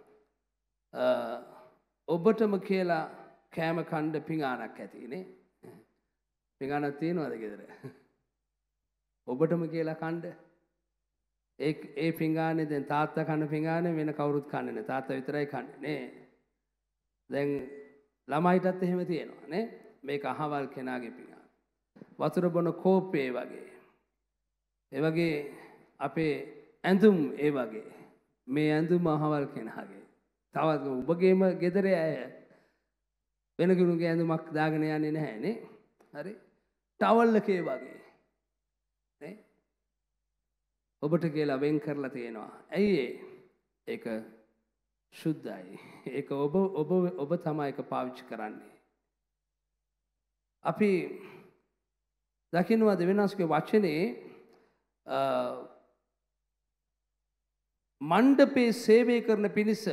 ඔබටම කියලා කෑම කණ්ඩ පිඟානක් ඇති නේ. පිඟානක් තියෙනවද ගෙදර? ඔබටම කියලා කණ්ඩ. ඒ පිඟානේ දැන් තාත්තා කන පිඟානේ වෙන කවුරුත් කන්නේ නැහැ. තාත්තා විතරයි කන්නේ නේ. දැන් ළමයිටත් එහෙම තියෙනවා නේ. මේක අහවල් කෙනාගේ පිඟාන. වතුර බොන කෝප්පේ වගේ. ඒ වගේ අපේ ඇඳුම් ඒ වගේ. මේ ඇඳුම අහවල් කෙනාගේ. තවත් ඔබගේම ගෙදර අය වෙන කෙනෙකුගේ ඇඳුමක් දාගෙන යන්නේ නැහැ නේ. හරි? ටවල් එකේ වගේ. නේ? ඔබට කියලා වෙන් කරලා තියෙනවා. ඇයි ඒක සුද්ධයි. ඒක ඔබ තමයි ඒක පාවිච්චි කරන්නේ. අපි දකින්නවා දෙවියන්ගේ වචනේ මණ්ඩපේ සේවය කරන පිණිස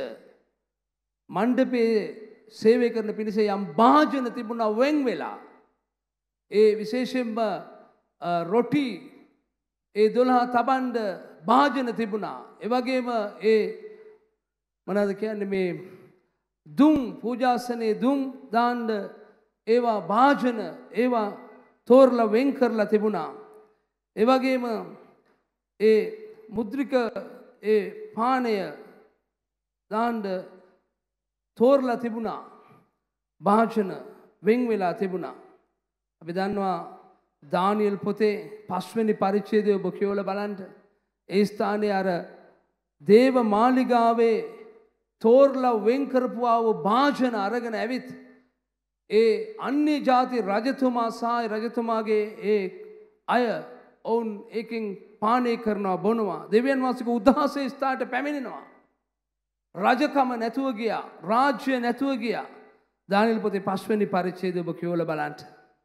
යම් භාජන තිබුණා වෙන් වෙලා. ඒ විශේෂයෙන්ම රොටි ඒ 12 තබන්න භාජන තිබුණා. ඒ වගේම ඒ මොනවද කියන්නේ මේ දුම් පූජාසනේ දුම් දාන්න ඒවා භාජන ඒවා තෝරලා වෙන් කරලා තිබුණා. ඒ වගේම ඒ මුද්‍රික ඒ පානය දාන්න තෝරලා තිබුණා. භාජන වෙන් වෙලා තිබුණා. අපි දන්නවා දානියෙල් පොතේ 5 වෙනි පරිච්ඡේදය ඔබ කියවලා බලන්න. ඒ ස්ථානයේ අර දේව මාලිගාවේ තෝරලා වෙන් කරපුවා වූ භාජන අරගෙන ඇවිත් ඒ අන්‍ය ජාති රජතුමා සහ රජතුමාගේ ඒ අය ඔවුන් ඒකෙන් පානය කරනවා බොනවා. දෙවියන් වහන්සේගේ උදාසේ ස්ථානට පැමිණෙනවා. රජකම නැතුව ගියා. රාජ්‍ය නැතුව ගියා. දානියෙල් පොතේ 5 වෙනි පරිච්ඡේදය ඔබ කියවලා බලන්න.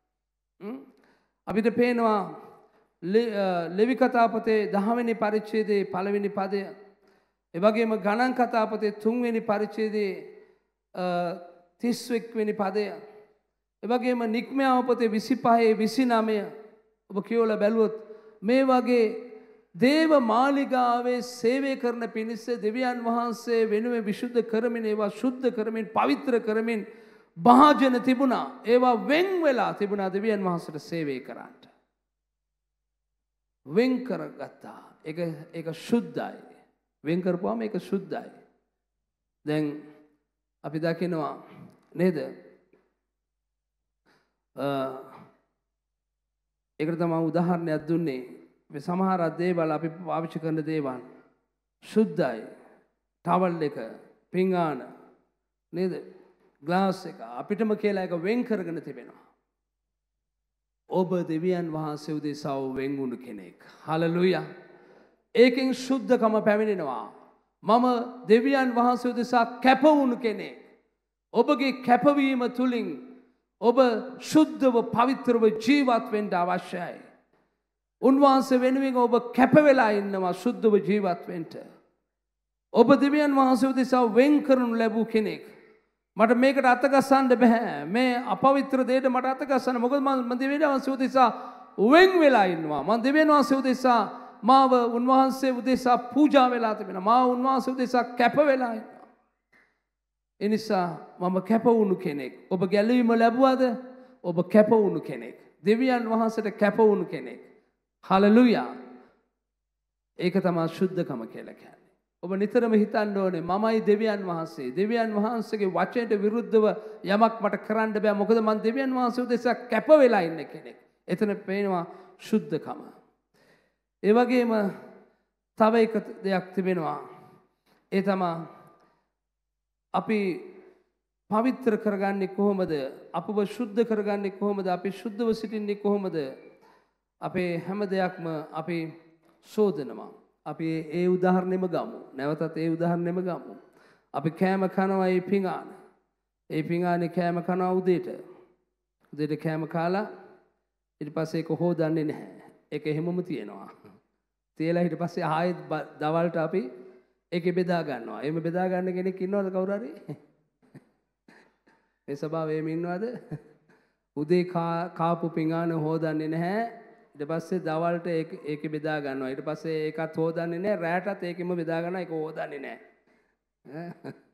අපිට පේනවා ලෙවි කතාපතේ 10 වෙනි පරිච්ඡේදයේ 1 වෙනි පදය. ඒ වගේම ගණන් කතාපතේ 3 වෙනි පරිච්ඡේදයේ 31 වෙනි පදය. ඒ වගේම නික්මයාව පොතේ 25 29 ඔබ කියවලා බැලුවොත් මේ වගේ දේව මාලිගාවේ සේවය කරන පිණිස දෙවියන් වහන්සේ වෙනුවෙන් විසුද්ධ කරමින් ඒවා සුද්ධ කරමින් පවිත්‍ර කරමින් භාජන තිබුණා. ඒවා වෙන් වෙලා තිබුණා දෙවියන් වහන්සේට සේවය කරන්න. වෙන් කරගත්තා. ඒක සුද්ධයි. වෙන් කරපුවාම ඒක සුද්ධයි. දැන් අපි දකිනවා නේද? ඒකට තමයි උදාහරණයක් දුන්නේ. අපි සමහර දේවල් අපි පාවිච්චි කරන දේවල් සුද්ධයි. ටවල් එක, පිඟාන නේද? ග්ලාස් එක අපිටම කියලා එක වෙන් කරගෙන තිබෙනවා. ඔබ දෙවියන් වහන්සේ උදෙසා වෙන් වුණු කෙනෙක්. හලෙලූයා. ඒකෙන් සුද්ධකම පැමිණෙනවා. මම දෙවියන් වහන්සේ උදෙසා කැප වුණු කෙනෙක්. ඔබගේ කැපවීම තුලින් ඔබ සුද්ධව පවිත්‍රව ජීවත් වෙන්න අවශ්‍යයි. උන්වහන්සේ වෙනුවෙන් ඔබ කැප වෙලා ඉන්නවා සුද්ධව ජීවත් වෙන්න. ඔබ දෙවියන් වහන්සේ උදෙසා වෙන් කරනු ලැබූ කෙනෙක්. මට මේකට අතගස්සන්න බෑ. මේ අපවිත්‍ර දෙයට මට අතගස්සන්න. මොකද මම දෙවියන් වහන්සේ උදෙසා වෙන් වෙලා ඉන්නවා. මම දෙවියන් වහන්සේ උදෙසා මාව උන්වහන්සේ උදෙසා පූජා වෙලා තිබෙනවා. මාව උන්වහන්සේ උදෙසා කැප වෙලා ඉන්නවා. ඒ නිසා මම කැප වුණු කෙනෙක්. ඔබ ගැලවීම ලැබුවද? ඔබ කැප වුණු කෙනෙක්. දෙවියන් වහන්සේට කැප වුණු කෙනෙක්. හලෙලූයා. ඒක තමයි සුද්ධකම කියලා කියන්නේ. ඔබ නිතරම හිතන්න ඕනේ මමයි දෙවියන් වහන්සේ. දෙවියන් වහන්සේගේ වචනයට විරුද්ධව යමක් මට කරන්න බෑ. මොකද මම දෙවියන් වහන්සේ උදෙසා කැප වෙලා ඉන්න කෙනෙක්. එතන පේනවා සුද්ධකම. ඒ වගේම තව එක දෙයක් තිබෙනවා. ඒ තමයි අපි පවිත්‍ර කරගන්නේ කොහොමද? අපව සුද්ධ කරගන්නේ කොහොමද? අපි සුද්ධව සිටින්නේ කොහොමද? අපේ හැම දෙයක්ම අපි සෝදනවා. අපි ඒ උදාහරණෙම ගමු. නැවතත් ඒ උදාහරණෙම ගමු. අපි කෑම කනවා ඒ පිඟාන. ඒ පිඟානේ කෑම කනවා උදේට. උදේට කෑම කාලා ඊට පස්සේ ඒක හොදන්නේ නැහැ. ඒක එහෙමම තියෙනවා. තියලා ඊට පස්සේ ආයෙත් දවල්ට අපි ඒකේ බෙදා ගන්නවා. එහෙම බෙදා ගන්න කෙනෙක් ඉන්නවද කවුරු හරි? මේ ස්වභාවයෙම ඉන්නවද? උදේ කාපු පිඟාන හොදන්නේ නැහැ. ඊට පස්සේ දවල්ට ඒකේ බෙදා ගන්නවා. ඊට පස්සේ ඒකත් හොදන්නේ නැහැ. රැටත් ඒකෙම බෙදා ගන්නවා. ඒක හොදන්නේ නැහැ.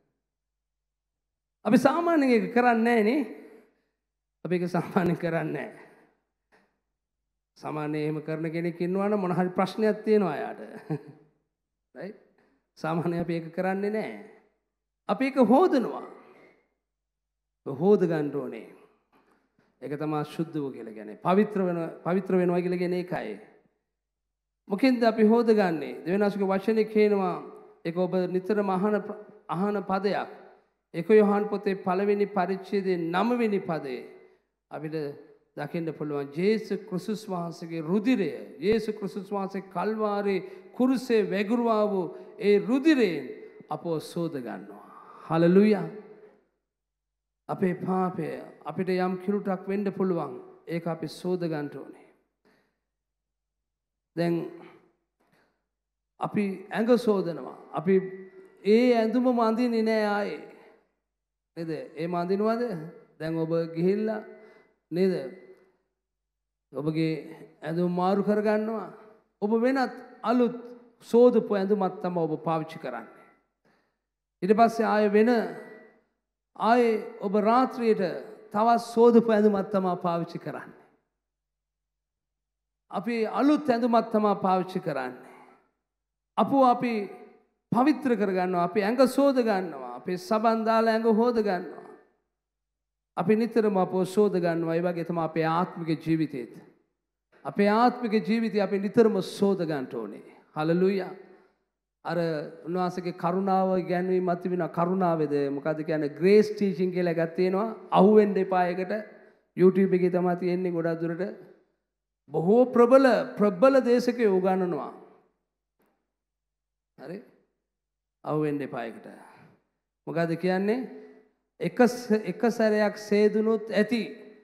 අපි සාමාන්‍යයෙන් ඒක කරන්නේ නැහැ නේ. අපි ඒක සාමාන්‍යයෙන් කරන්නේ නැහැ. සාමාන්‍යයෙන් එහෙම කරන කෙනෙක් ඉන්නවා නම් මොන හරි ප්‍රශ්නයක් තියෙනවා යාට. right? සාමාන්‍යයෙන් අපි ඒක කරන්නේ නැහැ. අපි ඒක හොදනවා. හොද ගන්න ඕනේ. ඒක තමයි සුද්ධව කියලා කියන්නේ. පවිත්‍ර වෙනවා කියලා කියන්නේ ඒකයි. මොකෙන්ද අපි හොදගන්නේ? දෙවියන්ගේ වචනේ කියනවා ඒක ඔබ නිතරම අහන පදයක්. 1 යොහන් පොතේ 1 පරිච්ඡේදයේ 9 වෙනි පදේ අපිට දකින්න පුළුවන් ජේසුස් ක්‍රිස්තුස් වහන්සේගේ රුධිරය. ජේසුස් ක්‍රිස්තුස් වහන්සේ කල්වාරේ කුරුසේ වැගිරුවා වූ ඒ රුධිරයෙන් අපව සෝද ගන්නවා. හලෙලූයා. අපේ පාපය අපිට යම් කිලුටක් වෙන්න පුළුවන්. ඒක අපි සෝද ගන්න ඕනේ. දැන් අපි ඇඟ සෝදනවා. අපි ඒ ඇඳුමම අඳින්නේ නෑ ආයේ. නේද? ඒ අඳිනවද? දැන් ඔබ ගිහිල්ලා නේද? ඔබගේ ඇඳුම මාරු කරගන්නවා. ඔබ වෙනත් අලුත් සෝදපු ඇඳුමක් තමයි ඔබ පාවිච්චි කරන්නේ. ඊට පස්සේ ආයේ ඔබ රාත්‍රියට තවත් සෝදපු ඇඳුමක් තමයි පාවිච්චි කරන්නේ. අපි අලුත් ඇඳුමක් තමයි පාවිච්චි කරන්නේ. අපි පවිත්‍ර කරගන්නවා. අපි ඇඟ සෝද ගන්නවා. අපි සබන් දාලා ඇඟ හොද ගන්නවා. අපි නිතරම අපව සෝද ගන්නවා. ඒ වගේ තමයි අපේ ආත්මික ජීවිතේත්. අපේ ආත්මික ජීවිතය අපි නිතරම සෝද ගන්න ඕනේ. හලෙලූයා. අර උන්වහන්සේගේ කරුණාව ගැන්වීමක් තිබෙනවා. කරුණාවේද මොකද්ද කියන්නේ? ග්‍රේස් ටීචින් කියලා එකක් තියෙනවා. අහුවෙන්න එපා ඒකට. YouTube එකේ තමයි තියෙන්නේ ගොඩක් දුරට. බොහෝ ප්‍රබල දේශකයෝ උගන්වනවා. හරි? අහුවෙන්න එපා ඒකට. මොකද්ද කියන්නේ? එක සැරයක් සේදුනොත් ඇති.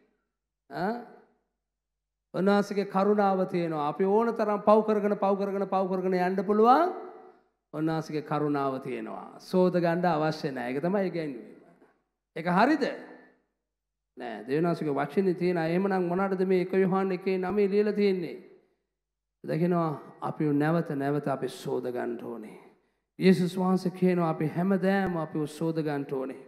උන්වහන්සේගේ කරුණාව තියෙනවා. අපි ඕන තරම් පව් කරගෙන යන්න පුළුවන්. උන්වහන්සේගේ කරුණාව තියෙනවා. සෝද ගන්න අවශ්‍ය නැහැ. ඒක තමයි කියන්නේ. ඒක හරිද? නෑ. දෙවියන්වහන්සේගේ වචනේ තියෙනවා. එහෙමනම් මොනවටද මේ 1 යොහන් 1:9 ලියලා තියෙන්නේ? දකින්නවා අපි නැවත අපි සෝද ගන්න ඕනේ. යේසුස් වහන්සේ කියනවා අපි හැමදාම අපිව සෝද ගන්න ඕනේ.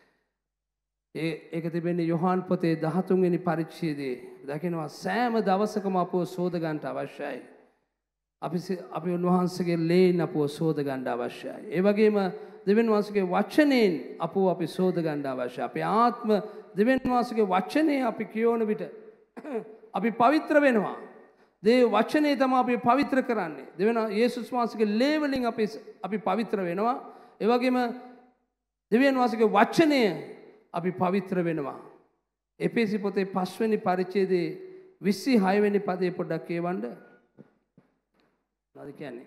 ඒක තිබෙන්නේ යොහන් පොතේ 13 වෙනි පරිච්ඡේදයේ. දකින්නවා සෑම දවසකම අපව සෝද ගන්න අවශ්‍යයි. අපි උන්වහන්සේගේ ලේන් අපව සෝද ගන්න අවශ්‍යයි. ඒ වගේම දෙවියන් වහන්සේගේ වචනයෙන් අපව අපි සෝද ගන්න අවශ්‍යයි. අපේ ආත්ම දෙවියන් වහන්සේගේ වචනේ අපි කියවන විට අපි පවිත්‍ර වෙනවා. දේ වචනේ තමයි අපි පවිත්‍ර කරන්නේ. දෙවෙනි යේසුස් වහන්සේගේ ලේ වලින් අපි පවිත්‍ර වෙනවා. ඒ වගේම දෙවියන් වහන්සේගේ වචනය අපි පවිත්‍ර වෙනවා. එපේසි පොතේ 5 වෙනි පරිච්ඡේදයේ 26 වෙනි පදේ පොඩ්ඩක් කියවන්න. මොනවද කියන්නේ?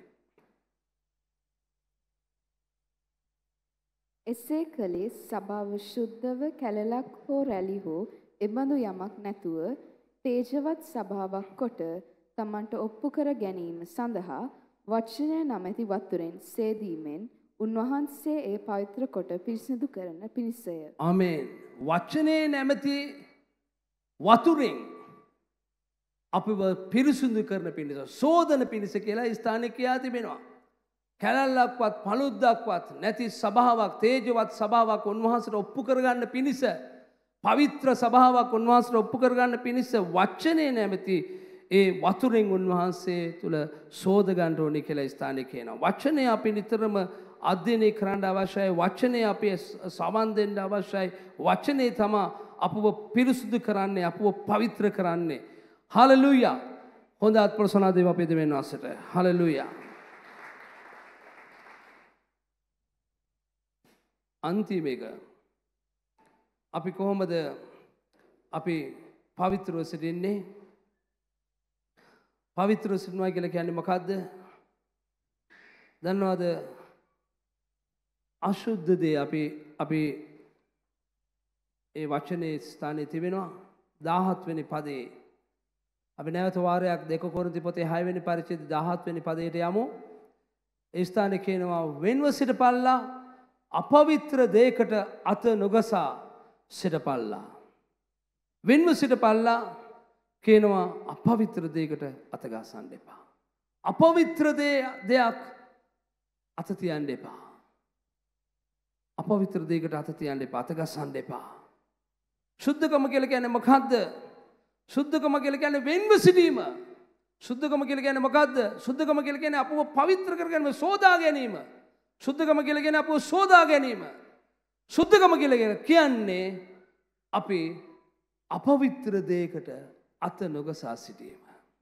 එසේ කලේ සභාව ශුද්ධව කැලලක් හෝ රැලි හෝ එබඳු යමක් නැතුව තේජවත් සභාවක් කොට තමන්ට ඔප්පු කර ගැනීම සඳහා වචනය නමැති වතුරෙන් සේදීමෙන් උන්වහන්සේ ඒ පවිත්‍ර කොට පිරිසිදු කරන පිණිසය. ආමේන්. වචනේ නැමැති වතුරෙන් අපිව පිරිසිදු කරන පිණිස, සෝදන පිණිස කියලා ස්ථානයේ කියා තිබෙනවා. කැලල්ලක්වත් පළුද්දක්වත් නැති සභාවක්, තේජවත් සභාවක් උන්වහන්සේට ඔප්පු කරගන්න පිණිස, පවිත්‍ර සභාවක් උන්වහන්සේට ඔප්පු කරගන්න පිණිස වචනේ නැමැති ඒ වතුරෙන් උන්වහන්සේ තුල සෝද ගන්න ඕනේ කියලා ස්ථානයේ කියනවා. වචනේ අපි නිතරම අධ්‍යයනය කරන්න අවශ්‍යයි. වචනේ අපි සවන් දෙන්න අවශ්‍යයි. වචනේ තමයි අපව පිරිසුදු කරන්නේ, අපව පවිත්‍ර කරන්නේ. හලෙලූයා. හොඳ අත්ප්‍රසන්න දේව අපේ දෙවියන් වහන්සේට. හලෙලූයා. අන්තිම එක අපි කොහොමද අපි පවිත්‍රව සිටින්නේ? පවිත්‍රව සිටිනවා කියලා කියන්නේ මොකද්ද? දන්නවද? අශුද්ධ දේ අපි ඒ වචනේ ස්ථානයේ තිබෙනවා. 17 වෙනි පදේ අපි නැවත වාරයක් 2 කොරින්ති පොතේ 6 වෙනි පරිච්ඡේදය 17 වෙනි පදයට යමු. ඒ ස්ථානයේ කියනවා වෙන්ව සිටපල්ලා, අපවිත්‍ර දෙයකට අත නොගසා සිටපල්ලා. වෙන්ව සිටපල්ලා කියනවා අපවිත්‍ර දෙයකට අත ගසන්න එපා. අපවිත්‍ර දෙයක් අත තියන්න එපා. අපවිත්‍ර දෙයකට අත තියන්න එපා. අත ගසන්න එපා. සුද්ධකම කියලා කියන්නේ මොකද්ද? සුද්ධකම කියලා කියන්නේ වෙන්ව සිටීම. සුද්ධකම කියලා කියන්නේ මොකද්ද? සුද්ධකම කියලා කියන්නේ අපව පවිත්‍ර කරගන්න, සෝදා ගැනීම. සුද්ධකම කියලා කියන්නේ අපව සෝදා ගැනීම. සුද්ධකම කියලා කියන්නේ අපි අපවිත්‍ර දෙයකට අත නොගසා සිටීම.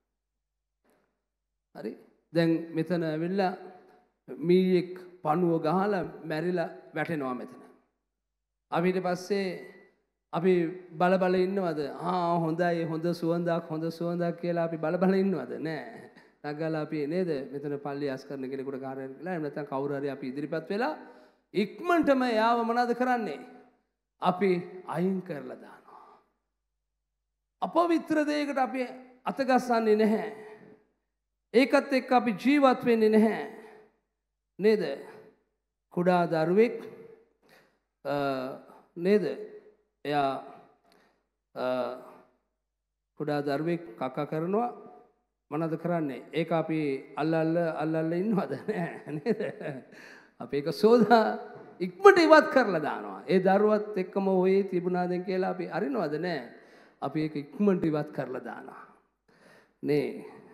හරි? දැන් මෙතන ඇවිල්ලා මීයක් පණුව ගහලා මැරිලා වැටෙනවා මෙතන. අපි ඊට පස්සේ අපි බල ඉන්නවද? හොඳයි, හොඳ සුවඳක් කියලා අපි බල ඉන්නවද? නෑ. නැගලා අපි නේද මෙතන පල්ලි අස් කරන කෙනෙකුට කාර්යයක් කියලා එහෙම නැත්නම් කවුරු හරි අපි ඉදිරිපත් වෙලා ඉක්මනටම යාව මොනවද කරන්නේ? අපි අයින් කරලා දානවා. අපවිත්‍ර දෙයකට අපි අත ගස්සන්නේ නැහැ. ඒකත් එක්ක අපි ජීවත් වෙන්නේ නැහැ. නේද? කුඩා දරුවෙක් නේද? එයා කුඩා දරුවෙක් කක්ක කරනවා. මොනවද කරන්නේ? ඒක අපි අල්ලල්ල ඉන්නවද? නෑ නේද? අපි ඒක සෝදා ඉක්මනට ඉවත් කරලා දානවා. ඒ දරුවත් එක්කම ඔය තිබුණාද කියලා අපි අරිනවද? නෑ. අපි ඒක ඉක්මනට ඉවත් කරලා දානවා. නේ.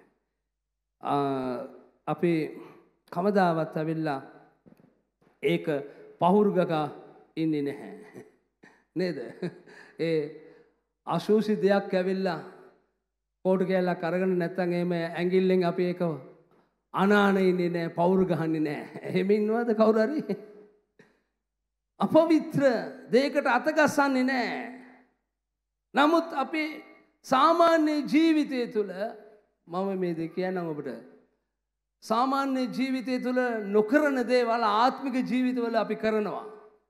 අපි කවදාවත් ඇවිල්ලා ඒක පහුරුගක ඉන්නේ නැහැ. නේද? ඒ අශෝෂි දෙයක් ඇවිල්ලා කෝටු කැලක් අරගෙන නැත්තම් එහෙම ඇඟිල්ලෙන් අපි ඒක අනානේ ඉන්නේ නැහැ, පවුරු ගහන්නේ නැහැ. එහෙම ඉන්නවද කවුරු හරි? අපවිත්‍ර දෙයකට අත ගස්සන්නේ නැහැ. නමුත් අපි සාමාන්‍ය ජීවිතය තුළ මම මේ දෙක කියන්නම් ඔබට. සාමාන්‍ය ජීවිතය තුළ නොකරන දේවල් ආත්මික ජීවිතවල අපි කරනවා.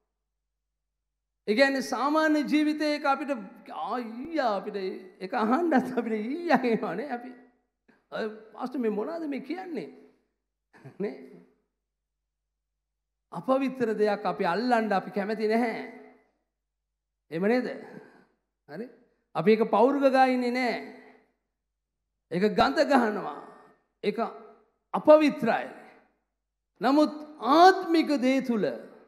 ඒ කියන්නේ සාමාන්‍ය ජීවිතයක අපිට අපිට ඒක අහන්නත් අපිට ඊයා කියනවානේ අපි. පාස්ටර් මේ මොනවද මේ කියන්නේ? නේ? අපවිත්‍ර දෙයක් අපි අල්ලන්න අපි කැමති නැහැ. එහෙම නේද? හරි? අපි ඒක පෞරුග ගායින්නේ නැහැ. ඒක ගඳ ගහනවා. ඒක අපවිත්‍රයි. නමුත් ආත්මික දේ තුල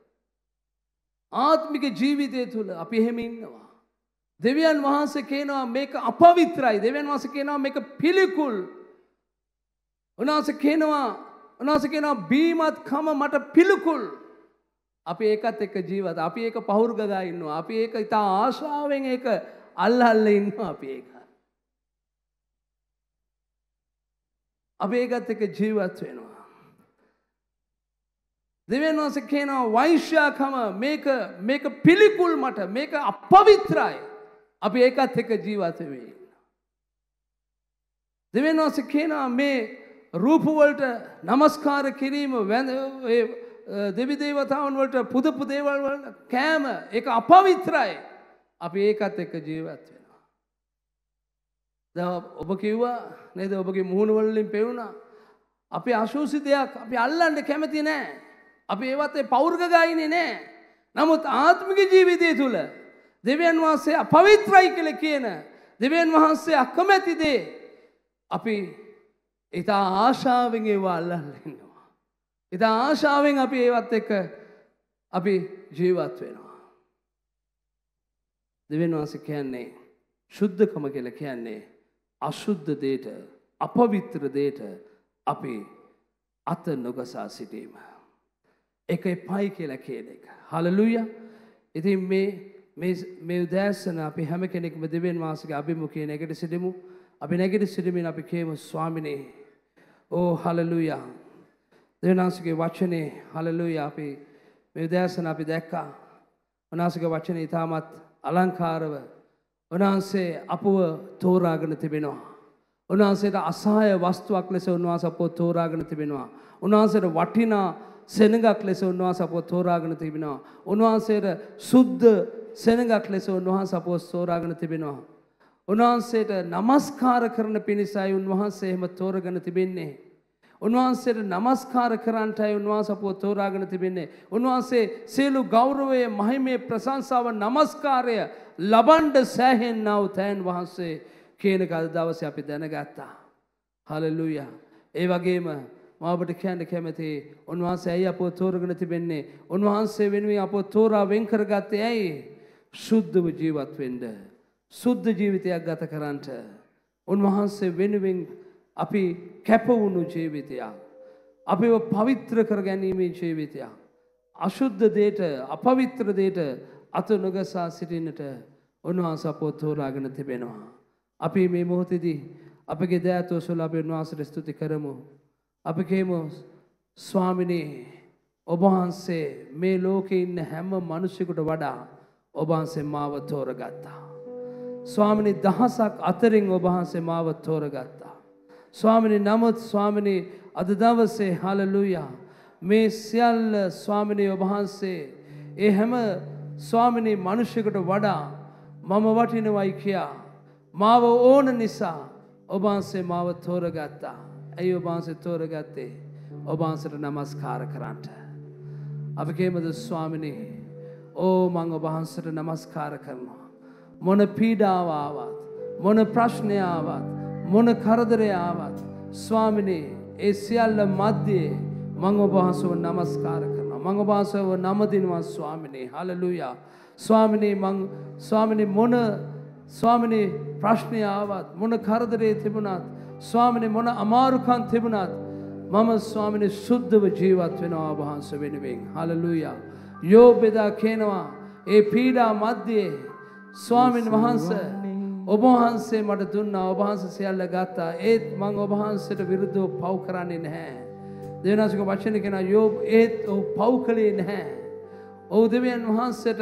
ආත්මික ජීවිතය තුළ අපි එහෙම ඉන්නවා. දෙවියන් වහන්සේ කියනවා මේක අපවිත්‍රයි. දෙවියන් වහන්සේ කියනවා මේක පිළිකුල්. උන්වහන්සේ කියනවා බීමත්කම මට පිළිකුල්. අපි ඒකත් එක්ක ජීවත්. අපි ඒක පහුරු ගගා ඉන්නවා. අපි ඒක ඉතා ආශාවෙන් ඒක අල්ලල්ල ඉන්නවා අපි ඒක. අපි ඒකත් එක්ක ජීවත් වෙනවා. දෙවියන් වහන්සේ කියනවා වෛශ්‍යාකම මේක පිළිකුල් මට මේක අපවිත්‍රයි. අපි ඒකත් එක්ක ජීවත් වෙමි. දෙවියන් වහන්සේ කියනවා මේ රූප වලට নমස්කාර කිරීම දෙවි දේවතාවුන් වලට පුදපු දේවල් වල කෑම ඒක අපවිත්‍රයි. අපි ඒකත් එක්ක ජීවත් වෙනවා. දැන් ඔබ කිව්වා නේද ඔබගේ මුහුණ වලින් පෙවුණා. අපි අශෝසි දෙයක් අපි අල්ලන්න කැමති නැහැ. අපි ඒවත් පෞර්ග ගායිනේ නැහැ. නමුත් ආත්මික ජීවිතය තුල දෙවියන් වහන්සේ අපවිත්‍රයි කියලා කියන දෙවියන් වහන්සේ අකමැති දේ අපි ඉතා ආශාවෙන් ඒවා අල්ලන්න ඉන්නවා. ඉතා ආශාවෙන් අපි ඒවත් එක්ක අපි ජීවත් වෙනවා. දෙවියන් වහන්සේ කියන්නේ සුද්ධකම කියලා කියන්නේ අශුද්ධ දෙයට අපවිත්‍ර දෙයට අපි අත නොගසා සිටීම. ඒක එපයි කියලා කියන එක. හලෙලූයා. ඉතින් මේ උදෑසන අපි හැම කෙනෙක්ම දෙවියන් වහන්සේගේ අභිමුඛයේ නැගිට සිටමු. අපි නැගිට සිටමින් අපි කියමු ස්වාමිනේ ඕ හලෙලූයා. දෙවියන් වහන්සේගේ වචනේ හලෙලූයා අපි මේ උදෑසන අපි දැක්කා. උන්වහන්සේගේ වචනේ ඊටමත් අලංකාරව උන්වහන්සේ අපව තෝරාගෙන තිබෙනවා. උන්වහන්සේට අසහාය වස්තුවක් ලෙස උන්වහන්සේ අපව තෝරාගෙන තිබෙනවා. උන්වහන්සේට වටිනා සෙනඟක් ලෙස උන්වහන්සේ අපව තෝරාගෙන තිබෙනවා. උන්වහන්සේට සුද්ධ සෙනඟක් ලෙස උන්වහන්සේ අපව තෝරාගෙන තිබෙනවා. උන්වහන්සේට নমස්කාර කරන පිණිසයි උන්වහන්සේ එහෙම තෝරාගෙන තිබෙන්නේ. උන්වහන්සේට নমස්කාර කරන්නටයි උන්වහන්සේ අපව තෝරාගෙන තිබෙන්නේ. උන්වහන්සේ සියලු ගෞරවය, මහිමේ, ප්‍රශංසාව, নমස්කාරය ලබන්න සෑහෙන්නා වූ තෑන් වහන්සේ කියන කල් දවසේ අපි දැනගත්තා. හලෙලූයා. ඒ වගේම මම ඔබට කියන්න කැමතියි උන්වහන්සේ ඇයි අපව තෝරාගෙන තිබෙන්නේ? උන්වහන්සේ වෙනුවෙන් අපව තෝරා වෙන් කරගත්තේ ඇයි? සුද්ධව ජීවත් වෙන්න. සුද්ධ ජීවිතයක් ගත කරන්නට. උන්වහන්සේ වෙනුවෙන් අපි කැප වුණු ජීවිතයක්. අපිව පවිත්‍ර කර ගැනීමේ ජීවිතයක්. අශුද්ධ දෙයට, අපවිත්‍ර දෙයට අත නොගසා සිටින්නට උන්වහන්සේ අපව තෝරාගෙන තිබෙනවා. අපි මේ මොහොතේදී අපගේ දයාතෝසල අපි උන්වහන්සේට ස්තුති කරමු. අපි කියමු ස්වාමිනේ ඔබ වහන්සේ මේ ලෝකේ ඉන්න හැම මිනිසෙකුට වඩා ඔබ වහන්සේ මාව තෝරගත්තා. ස්වාමිනේ දහසක් අතරින් ඔබ වහන්සේ මාව තෝරගත්තා. ස්වාමිනේ නමුත් ස්වාමිනේ අද දවසේ හලෙලූයා මේ සියල්ල ස්වාමිනේ ඔබ වහන්සේ ඒ හැම ස්වාමිනේ මිනිසෙකුට වඩා මම වටිනවයි කියා මාව ඕන නිසා ඔබ වහන්සේ මාව තෝරගත්තා. ඇයි ඔබ වහන්සේ තෝරගත්තේ? ඔබ වහන්සේට নমස්කාර කරන්නට. අපි කියමුද ස්වාමිනේ ඕ මම ඔබ වහන්සේට নমස්කාර කරනවා. මොන පීඩාව ආවත්, මොන ප්‍රශ්නය ආවත්, මොන කරදරය ආවත් ස්වාමිනේ ඒ සියල්ල මැද්දේ මම ඔබ වහන්සේව নমස්කාර කරනවා. මම ඔබ වහන්සේව නම දිනවා ස්වාමිනේ. හලෙලූයා. ස්වාමිනේ මොන ස්වාමිනේ ප්‍රශ්නය ආවත්, මොන කරදරේ තිබුණත්, ස්වාමිනේ මොන අමාරුකම් තිබුණත් මම ස්වාමිනේ සුද්ධව ජීවත් වෙනවා ඔබ වහන්සේ වෙනුවෙන්. හලෙලූයා. යෝබෙදා කියනවා ඒ පීඩා මැද්දේ ස්වාමින් වහන්සේ ඔබ වහන්සේ මට දුන්නා. ඔබ වහන්සේ සියල්ල ගත්තා. ඒත් මම ඔබ වහන්සේට විරුද්ධව පව් කරන්නේ නැහැ. දෙවියන්ගේ වචනේ කියනවා යෝබ් ඒත් ඔහු පව් කළේ නැහැ. ඔහු දෙවියන් වහන්සේට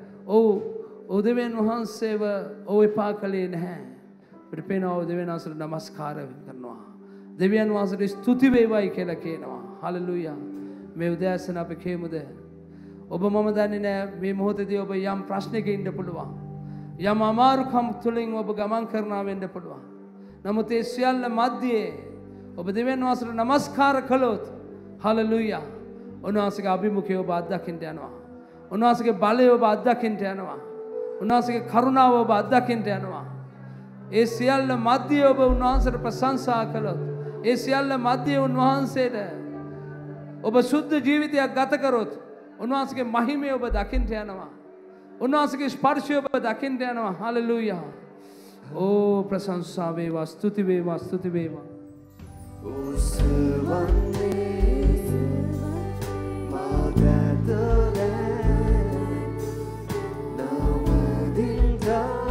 ඔහු දෙවියන් වහන්සේව ඔහු එපා කළේ නැහැ. අපිට පේනවා ඔහු දෙවියන් වහන්සේට নমස්කාර කරනවා. දෙවියන් වහන්සේට ස්තුති වේවායි කියලා කියනවා. හලෙලූයා. මේ උදෑසන අපි කියමුද ඔබ මම දන්නේ නැහැ මේ මොහොතේදී ඔබ යම් ප්‍රශ්නයක ඉන්න පුළුවන්. යම් අමාරුකම් තුලින් ඔබ ගමන් කරනවා වෙන්න පුළුවන්. නමුත් ඒ සියල්ල මැද්දේ ඔබ දෙවියන් වහන්සේට নমස්කාර කළොත් හලෙලූයා උන්වහන්සේගේ අභිමුඛය ඔබ අත්දකින්න යනවා. උන්වහන්සේගේ බලය ඔබ අත්දකින්න යනවා. උන්වහන්සේගේ කරුණාව ඔබ අත්දකින්න යනවා. ඒ සියල්ල මැද්දේ ඔබ උන්වහන්සේට ප්‍රශංසා කළොත්, ඒ සියල්ල මැද්දේ උන්වහන්සේට ඔබ සුද්ධ ජීවිතයක් ගත කරොත් උන්වහන්සේගේ මහිමය ඔබ දකින්න යනවා. උන්වහන්සේගේ ස්පර්ශය ඔබ දකින්න යනවා. හලෙලූයා. ඕ ප්‍රශංසා වේවා, ස්තුති වේවා, ස්තුති වේවා.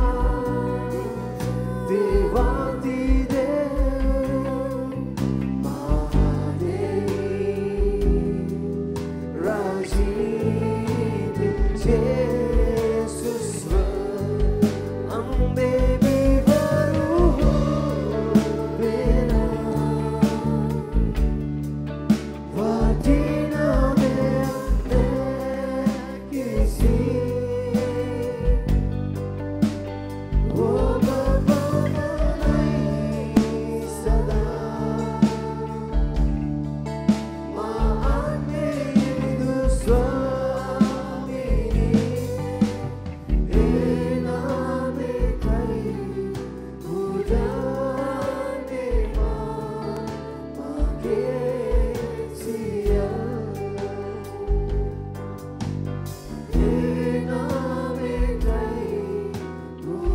Devati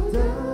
පුදා